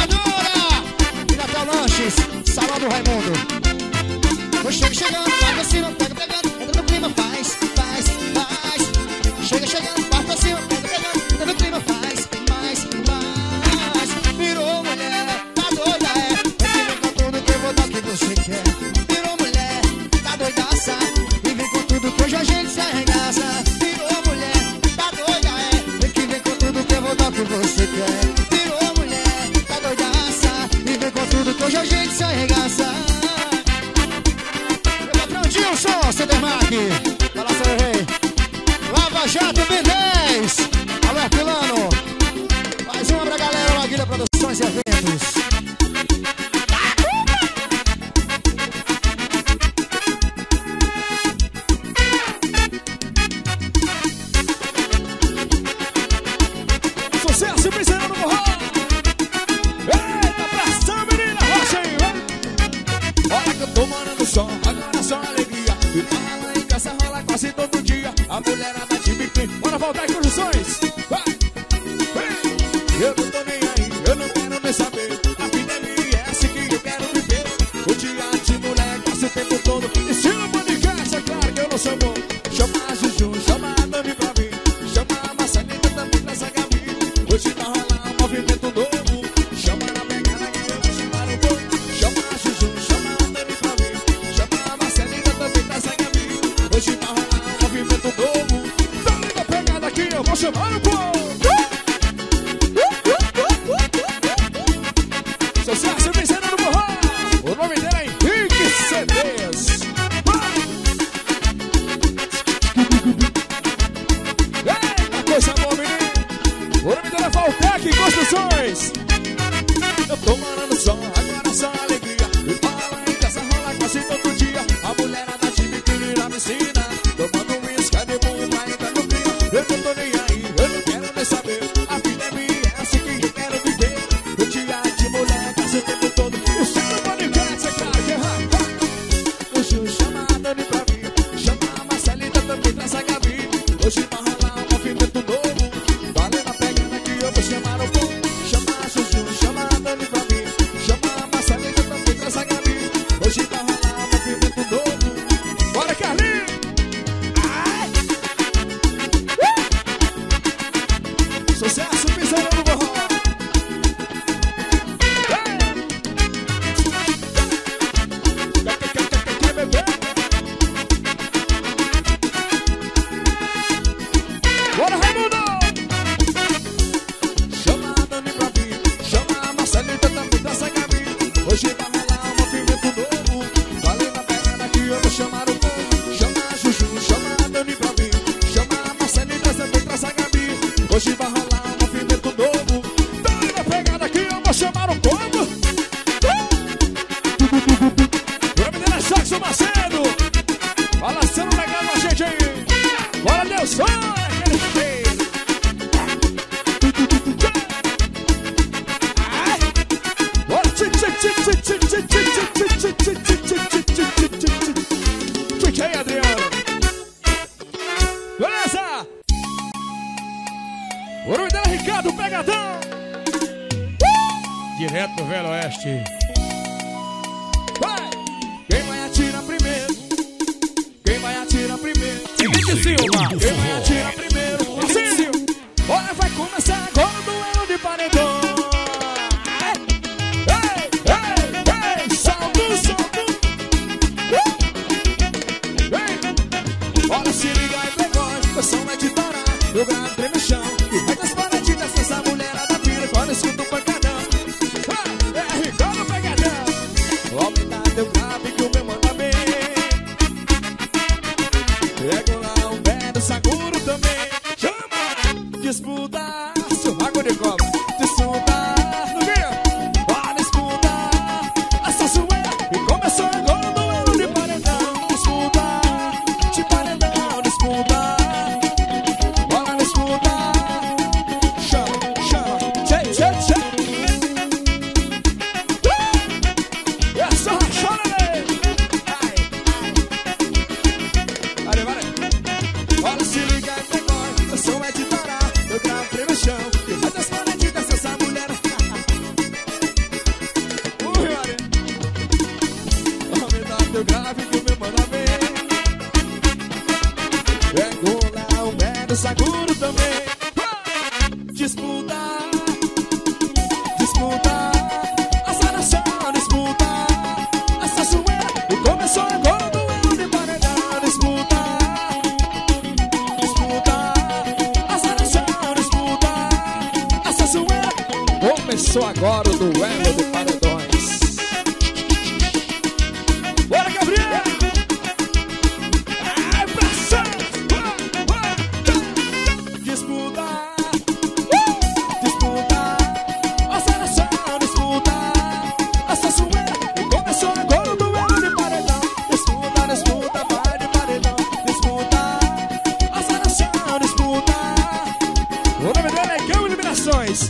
quer. Virou mulher, tá doidaça, e vem com tudo que hoje a gente se arregaça. Meu patrão Gilson, Cedermac, fala seu rei. Lava Jato B10, alô Herculano. Mais uma pra galera, Maguila Produções e Eventos. Sucesso, Piseiro no Morro. Eita, pressão, menina, rocha aí, vai. Olha que eu tô morando só, agora só alegria. E fala em casa, rola quase todo dia. A mulherada de biquíni, bora voltar em condições. Vai, eu não tô nem aí, eu não quero nem saber. A vida é minha, é assim que eu quero viver. O dia de mulher, quase o tempo todo. Estilo podcast, é claro que eu não sou bom. Chama a Juju, chama a Dani pra mim. Chama a Marcelita também pra essa Gabi. Hoje vai rolar um movimento novo. Chama na pegada que eu vou chamar o povo. Chama a Juju, chama a Dani pra mim. Chama a Marcelita também pra essa Gabi. Hoje vai rolar um movimento novo. Dani na pegada que eu vou chamar o povo. Sucesso vencendo no Morro. O nome dele é Henrique CDs. Eita, coisa boa, menino. O nome dele é Valtec Construções. Eu tô morando só, agora só alegria. E fala em casa, rola quase todo dia. A mulherada de biquíni na piscina, tomando um uísque de bom pra entrar no clima. Eu não tô nem aí, eu não quero nem saber. A vida é minha, é assim que eu quero viver. O dia de mulher, quase o tempo todo. O seu podcast, é claro que é rap. O Ju chama a Dani pra mim. Chama a Marcelita também pra essa Gabi. Hoje vai rolar um movimento novo. Valendo a pegada que eu vou chamar o povo. Chama a Juju, chama a Dani pra mim. Chama a Marcelita também pra essa Gabi. Hoje vai rolar um movimento novo. Bora, Carlinhos! Ai! Sucesso, Piseiro no Morro! Bora, Raimundo! Chama a Dani pra mim, chama a Marcelita também pra essa Gabi. Hoje vai rolar um movimento novo. Valendo a pegada que eu vou chamar o povo. Chama a Juju, chama a Dani pra mim. Chama a Marcelita também pra essa Gabi. Hoje vai rolar um movimento novo. Valendo a pegada que eu vou chamar o povo. O nome dele é Jackson Macedo. Balançando legal com a gente aí. Bora, Deus, aquele cheiro. Bora, fique aí, Adriano. Beleza? O nome dele é Ricardo Pegadão. Direto do Velho Oeste. Vai! Quem vai atirar primeiro? Quem vai atirar primeiro? Henrique Silva. Quem vai atirar primeiro? Assim, olha, vai começar agora o duelo de paredão. Ei, ei, ei, salve, salve. Olha, se liga aí, playboy, o som vai te parar. Eu gravo trem no chão e vai das paraditas essa mulherada vira quando escuta o pancadão. É Ricardo Pegadão. Aumenta teu grave que o meu manda bem. Pega lá um pé do Saguro também. Chama! Disputa! Seu água de copo. Disputa! No dia! Bora disputar! Essa zoeira! E começou agora o duelo de paredão. Disputa! De paredão, disputa! Bora disputar! Chama, chama! Tchê, tchê, tchê! Essa rachona, né? Vale, vale! Olha, se liga aí, playboy, o som é de parar. Eu gravo trem no chão e faz as paraditas essa mulher. Ui, olha. Aumenta teu grave que o meu manda bem. Pegou lá o pé do Saguro também. Disputa, disputa, essa nação, disputa, essa zoeira. E começou agora o duelo de paredão. Disputa, disputa, essa nação, disputa, essa zoeira. Começou agora o duelo de paredões. Bora, Gabriel! Ai, pressão! Disputa! Disputa! A seleção disputa! A Sassuela! E começou agora o duelo de paredão. Disputa, disputa, vai de paredão. Disputa! A seleção disputa! O nome dele é Cão Eliminações.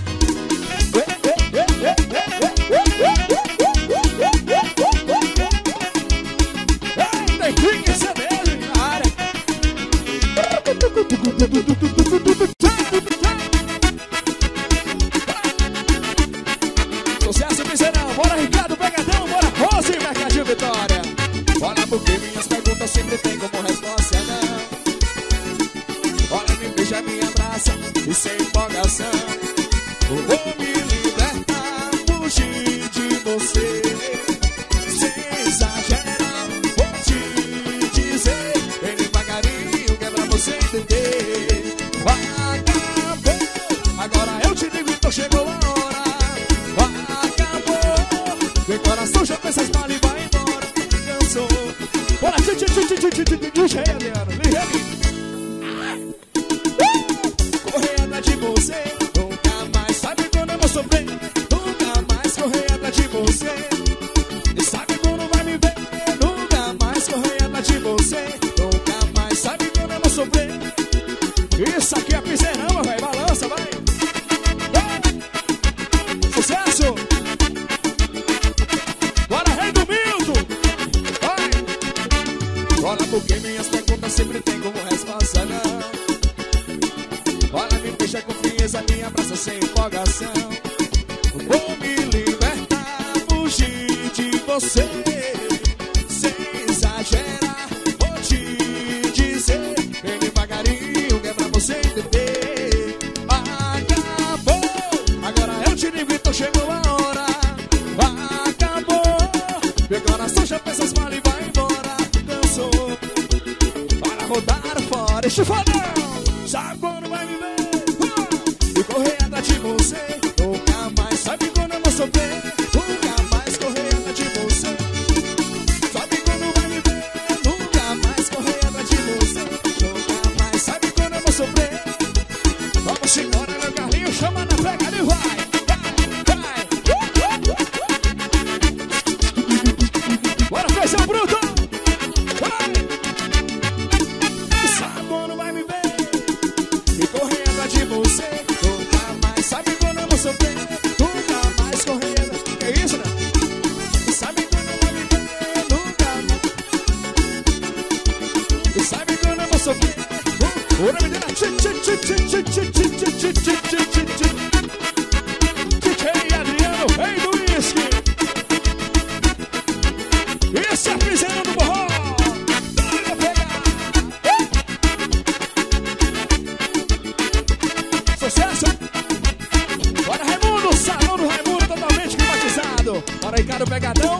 Sucesso, miserável. Bora, Ricardo Pegadão. Bora, Rose, Mercadinho Vitória. Bora, porque minhas perguntas sempre tem como resposta não. Bora, me beija, me abraça e sem empolgação eu vou me libertar, fugir de você. Sem exagerar, vou te dizer bem devagarinho que é pra você entender. Acabou, agora eu te digo, então chegou a hora. Acabou, meu coração já pensa mal e vai embora. Cansou. Bora, DJ Adriano, correr atrás de você, nunca mais. Sabe quando eu vou sofrer? Nunca mais correr atrás de você. E sabe quando vai me ver? Nunca mais correr atrás de você. Nunca mais. Sabe quando eu vou sofrer? Isso aqui é piseirama, vai, balança, vai. Sucesso! Bora, Rei do Milton! Vai! Bora, porque minhas perguntas sempre tem como resposta não. Bora, me deixa com frieza, me abraça sem empolgação. Vou me libertar, fugir de você. Sem exagerar, vou te dizer bem devagarinho que é pra você entender. Acabou, agora eu te digo, então chegou a hora. Acabou, meu coração já pensa as malas e vai embora. Cansou, para rodar fora este fodão. Sabe quando vai me ver? E correr atrás de você. Nunca mais. Sabe quando eu vou sofrer? Nunca mais correr atrás de você. Sabe quando vai me ver? Nunca mais correr atrás de você. Nunca mais. Sabe quando eu vou sofrer? Vamos embora, meu carrinho. Chama na pegada e vai. Vai, vai. Bora, feijão bruto. Vai. Sabe quando vai me ver? E correr atrás de você. Nunca mais. Sabe quando eu vou sofrer? Nunca mais correr atrás. Que isso, né? E sabe quando eu vou me ver? Nunca mais. E sabe quando eu vou sofrer? O nome dela é DJ Adriano, Rei do Whisky. Esse é a piseira do Borró. Dá-lhe a pegar. Sucesso! Bora, Raimundo! Salão do Raimundo totalmente climatizado. Bora, Ricardo Pegadão.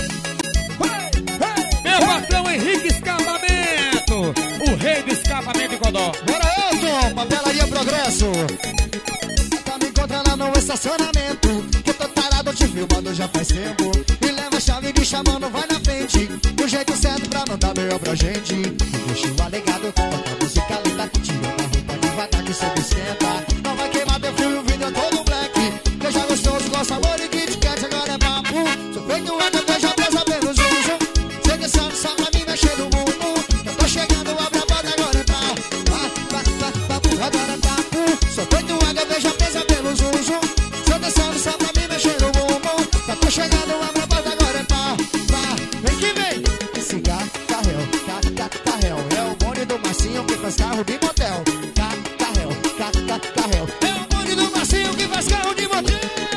Meu patrão Henrique Escapamento, o rei do escapamento de Godó. Bora, Elton, Papelaria Progresso. Tá me encontrando lá no estacionamento, que eu tô tarado te filmando já faz tempo. E leva a chave me chamando, vai na frente, do jeito certo pra não dar melhor pra gente. Deixa o alegado, toca a música lenta, tirando a roupa devagar que cê me esquenta. Não vai queimar teu fio, o vídeo é todo black. Beija gostoso, com sabor e Kit Kat, agora é papo. Sou feito água, beija presa pelo zum zum. Cê que sabe, só pra mim mexer no mundo. Eu tô chegando, abre a porta, agora é papo. Agora é papo. Sou feito água, beija presa pelo zum zum. Cê que sabe, só pra mim mexer no mundo. Eu tô chegando, abre a porta, agora é papo. Vem que vem. Esse carrel, é o bonde do Marcinho que faz carro de motel. Carrel, é o bonde do Marcinho que faz carro de motel.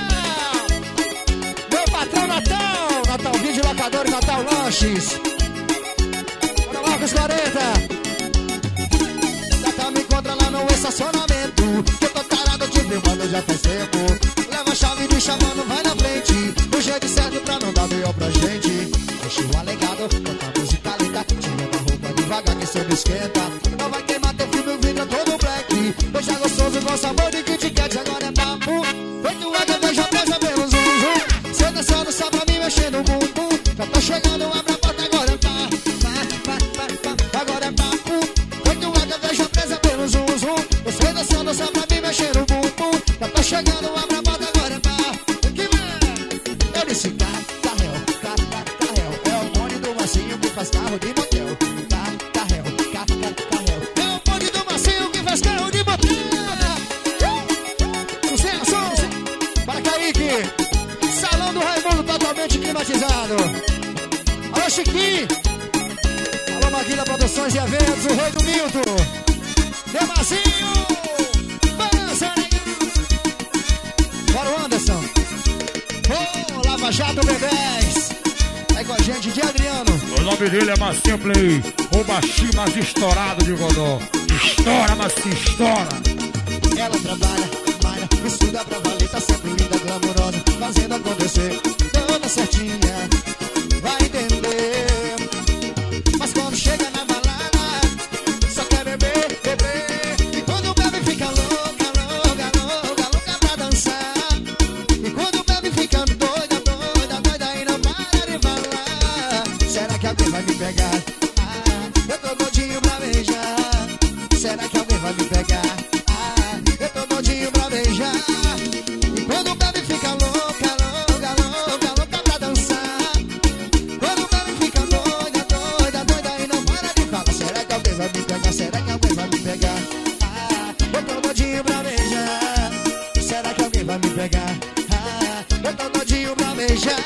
Meu patrão Natal Vídeo Locador e Natal Lanches. Bora lá com os 40. Tá me encontra lá no estacionamento, que eu tô tarado te filmando já faz tempo. Leva a chave me chamando, vai na frente, do jeito certo pra não dar melhor pra gente. Deixa o alegado, toca a música linda, tirando a roupa devagar que cê me esquenta. Não vai queimar teu filme, o vidro é todo black. Beija gostoso com sabor de Kit Kat, agora é papo. Feito água, beija presa, chegando, abre a porta agora, pá. O que é? Eu disse carro, é o bonde do Marcinho que faz carro de motel. Carro, é o bonde do Marcinho que faz carro de motel. Sucesso! Para Kaique, Salão do Raimundo totalmente climatizado. Alô, Chiquinho. Alô, Maguila Produções e Eventos, o Rei do Milton. Demazinho. Balança, negão. Bora o Anderson. Ô, Lava Jato Bebés. Aí com a gente, de Adriano. O nome dele é Marcinho Play, o baixinho mais estourado de Godó. Estoura, Marcinho, estoura. Ela trabalha, malha, estuda pra valer, tá sempre linda, glamurosa, fazendo acontecer, toda certinha, vai entender. Mas quando chega na balada, só quer beber, beber. E quando bebe fica louca, louca, louca, louca pra dançar. E quando bebe fica doida, doida, doida e não para de falar. Será que alguém vai me pegar? Ah, eu tô doidinho pra beijar. Será que alguém vai me pegar? Eu tô doidinho pra beijar. E quando bebe fica louca, louca, louca, louca pra dançar. Quando bebe fica doida, doida, doida e não para de falar. Será que alguém vai me pegar? Será que alguém vai me pegar? Eu tô doidinho pra beijar. Será que alguém vai me pegar? Eu tô doidinho pra beijar.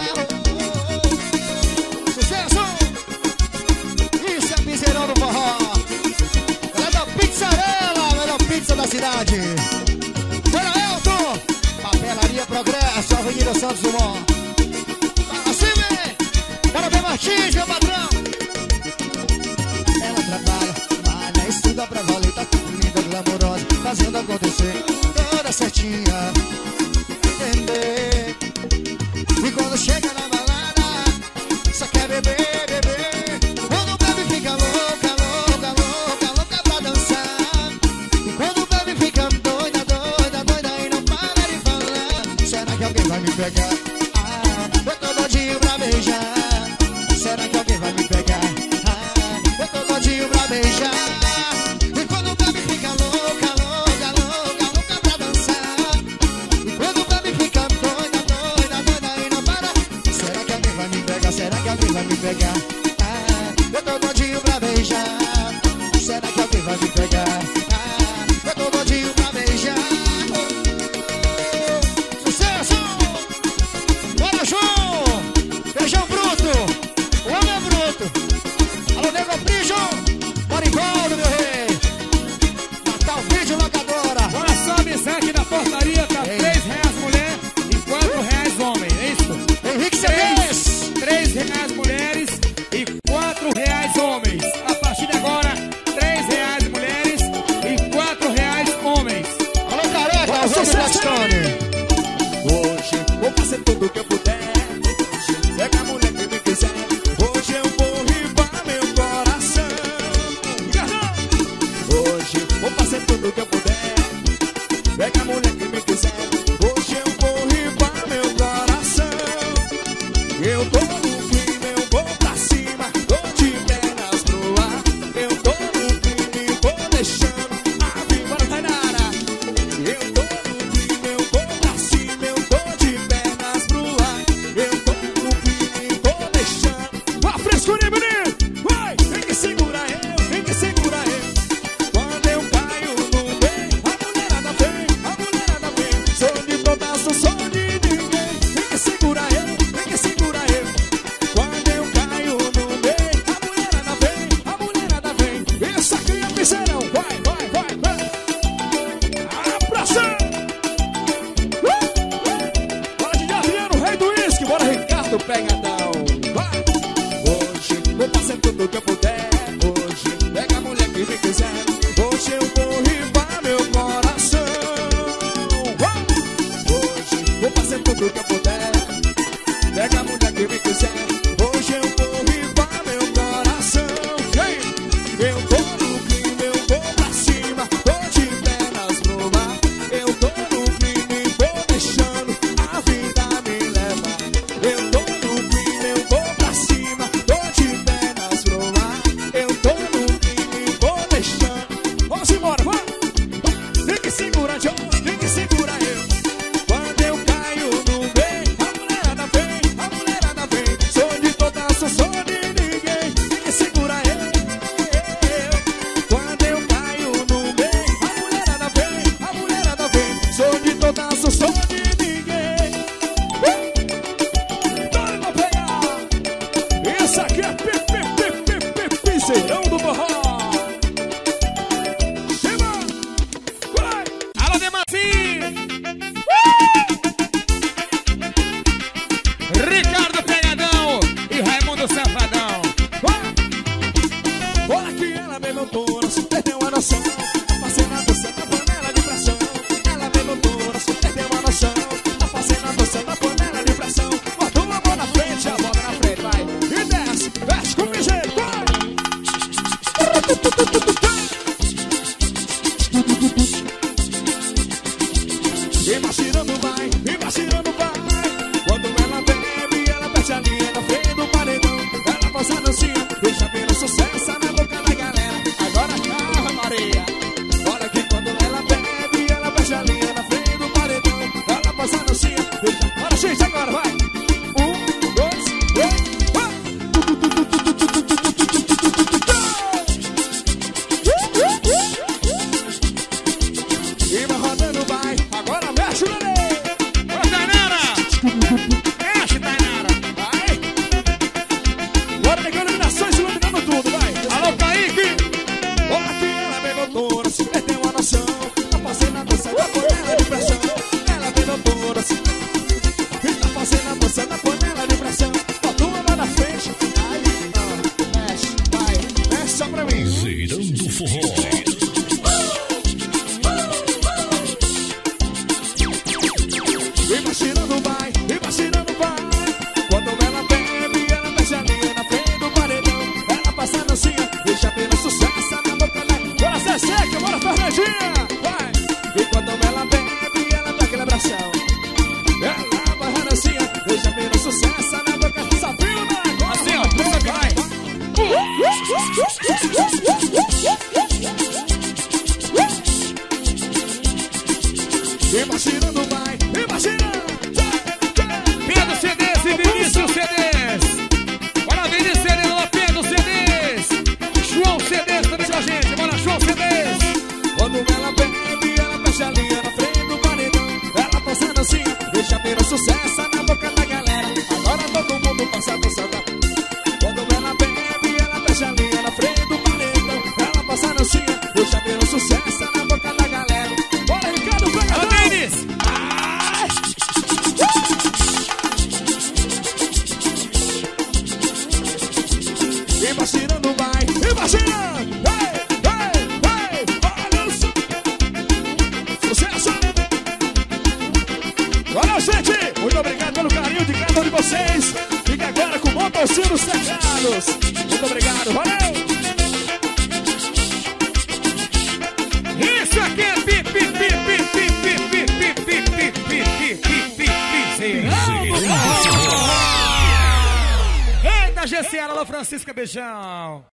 Sucesso! Isso é piseirão do forró. Ela é da Pizzarela, a melhor pizza da cidade. Bora, Elton! Papelaria Progresso, Avenida Santos Dumont. Fala assim, vem! Bora ver Martins, meu patrão! Ela trabalha, malha, estuda pra valer, tá linda, glamurosa, fazendo acontecer, toda certinha, entender. E quando chega na balada, só quer beber, beber. Quando bebe fica louca, louca, louca, louca pra dançar. E quando bebe fica doida, doida, doida e não para de falar. Será que alguém vai me pegar? Eu tô doidinho pra beijar. Será que alguém vai me pegar? Eu tô doidinho pra beijar. E quando bebe fica louca, louca, louca, louca pra dançar. E quando bebe fica doida, doida, doida e não para. Será que alguém vai me pegar? Será que alguém vai me pegar? Eu tô doidinho pra beijar. Será que alguém vai me pegar? Eu tô doidinho pra beijar. Sucesso! Bora, João! Feijão bruto! O homem é bruto! Alô, Nego Prijo! Marivaldo, meu rei! Natal Vídeo Locadora! Olha só, amizade da portaria, tá Ei. R$3 mulher e R$4 homem, é isso? Henrique Cedês! R$3 mulheres e R$4 homens. A partir de agora, R$3 mulheres e R$4 homens. Alô, Careca! O Rei do Blackstone! Hoje vou fazer tudo que eu puder. Pega a mulher que me quiser. Hoje eu vou ribar meu coração. Hoje vou fazer tudo que eu puder. Pega a mulher que me quiser. Hoje eu vou ribar meu coração. Eu tô no clima, eu vou pra cima. Tô de pernas pro ar. Eu tô no clima e vou deixando a vida Tainara. Eu tô no clima, eu vou pra cima. Eu tô de pernas pro ar. Eu tô no clima e vou deixando a frescura, menino. Vai, tem que segurar eu, tem que segurar eu. Quando eu caio no meio, a mulherada vem. Sou de todas, não sou de ninguém. Tem que segurar eu, tem que segurar eu. Quando eu caio no meio, a mulherada vem. Isso aqui é piseirão, vai. Abração! Bora de Adriano, rei do uísque, bora Ricardo Pegadão. Vai! Hoje vou fazer tudo que eu puder. Hoje pega a mulher que me quiser. Hoje eu vou ribar meu coração. Vai! Hoje vou fazer tudo que eu puder. Pega a mulher que me quiser. Hoje eu vou ribar meu coração. Ei! Eu tô no clima, eu vou pra cima. Tô de pernas pro mar. Eu tô no clima e vou deixando a vida me levar. Eu tô no clima, eu vou pra cima. Tô de pernas pro mar. Eu tô no clima e vou deixando bebeu todas, perdeu a noção. Tá fazendo a dança na panela de pressão. Ela bebeu todas, perdeu a noção. Tá fazendo a dança na panela de pressão. Bota uma mão na frente, a bola na frente, vai. E desce, desce com o ligeiro, vai. E vacilando vai, e vacilando vai. Quando ela bebe, ela perde a linha na frente do paredão. Ela faz a dancinha, deixa vir o sucesso na boca da galera. Agora carra, Maria. Olha que quando ela bebe, ela perde a linha na frente do paredão. Ela faz a dancinha, deixa... Bora, gente, agora vai. 1, 2, 3, vai. E vai rodando, vai. Agora mexe o neném. Ô, Tainara! Mexe, Tainara! Vai. Bora pegando iluminações, iluminando tudo, vai. Alô, Kaique! Olha que ela bebeu todas, perdeu a noção. Tá fazendo a dança da panela de pressão. Ela bebeu todas, e tá fazendo a dança da panela de pressão. Bota uma mão na frente, aí, mexe, vai, mexe só pra mim. Zirando forró. E vacilando vai, e vacilando vai. Quando ela bebe, ela mexe a linha na frente do paredão. Ela passa a dancinha, deixa vir o sucesso na boca da... Bora, Zé, bora, Fernandinha, vai. E quando ela bebe, ela dá aquele abração. Ela vai a dancinha, deixa vir o sucesso na boca da Sabina. Agora, Assim, ó, vai. E vacilando vai, e vacilando. Pedro CDs e Vinícius CDs! Bora, Vinícius CDs, bora, Pedro CDs! João CDs também com a gente, bora, João CDs! Quando ela bebe, ela fecha a linha na frente do paredão. Ela passa a dancinha, deixa vir o sucesso na boca da galera. Agora todo mundo passa dançando. Quando ela bebe, ela fecha a linha na frente do paredão. Ela passa a dancinha, deixa vir o sucesso na boca da galera. Bora, Ricardo, pega Alô, Vinícius! E vacilando vai, e vacilando. Ei, ei, ei, olha só. Sucesso. Valeu, gente. Muito obrigado pelo carinho de cada um de vocês. Fica agora com o Motorcino Cercados. Muito obrigado, valeu. Isso aqui é pi, pi, pi, pi, pi, pi, pi, pi, pi, pi, pi, pi, pi, pi, zirando forró! Eita, GCL, alô, Francisca, beijão!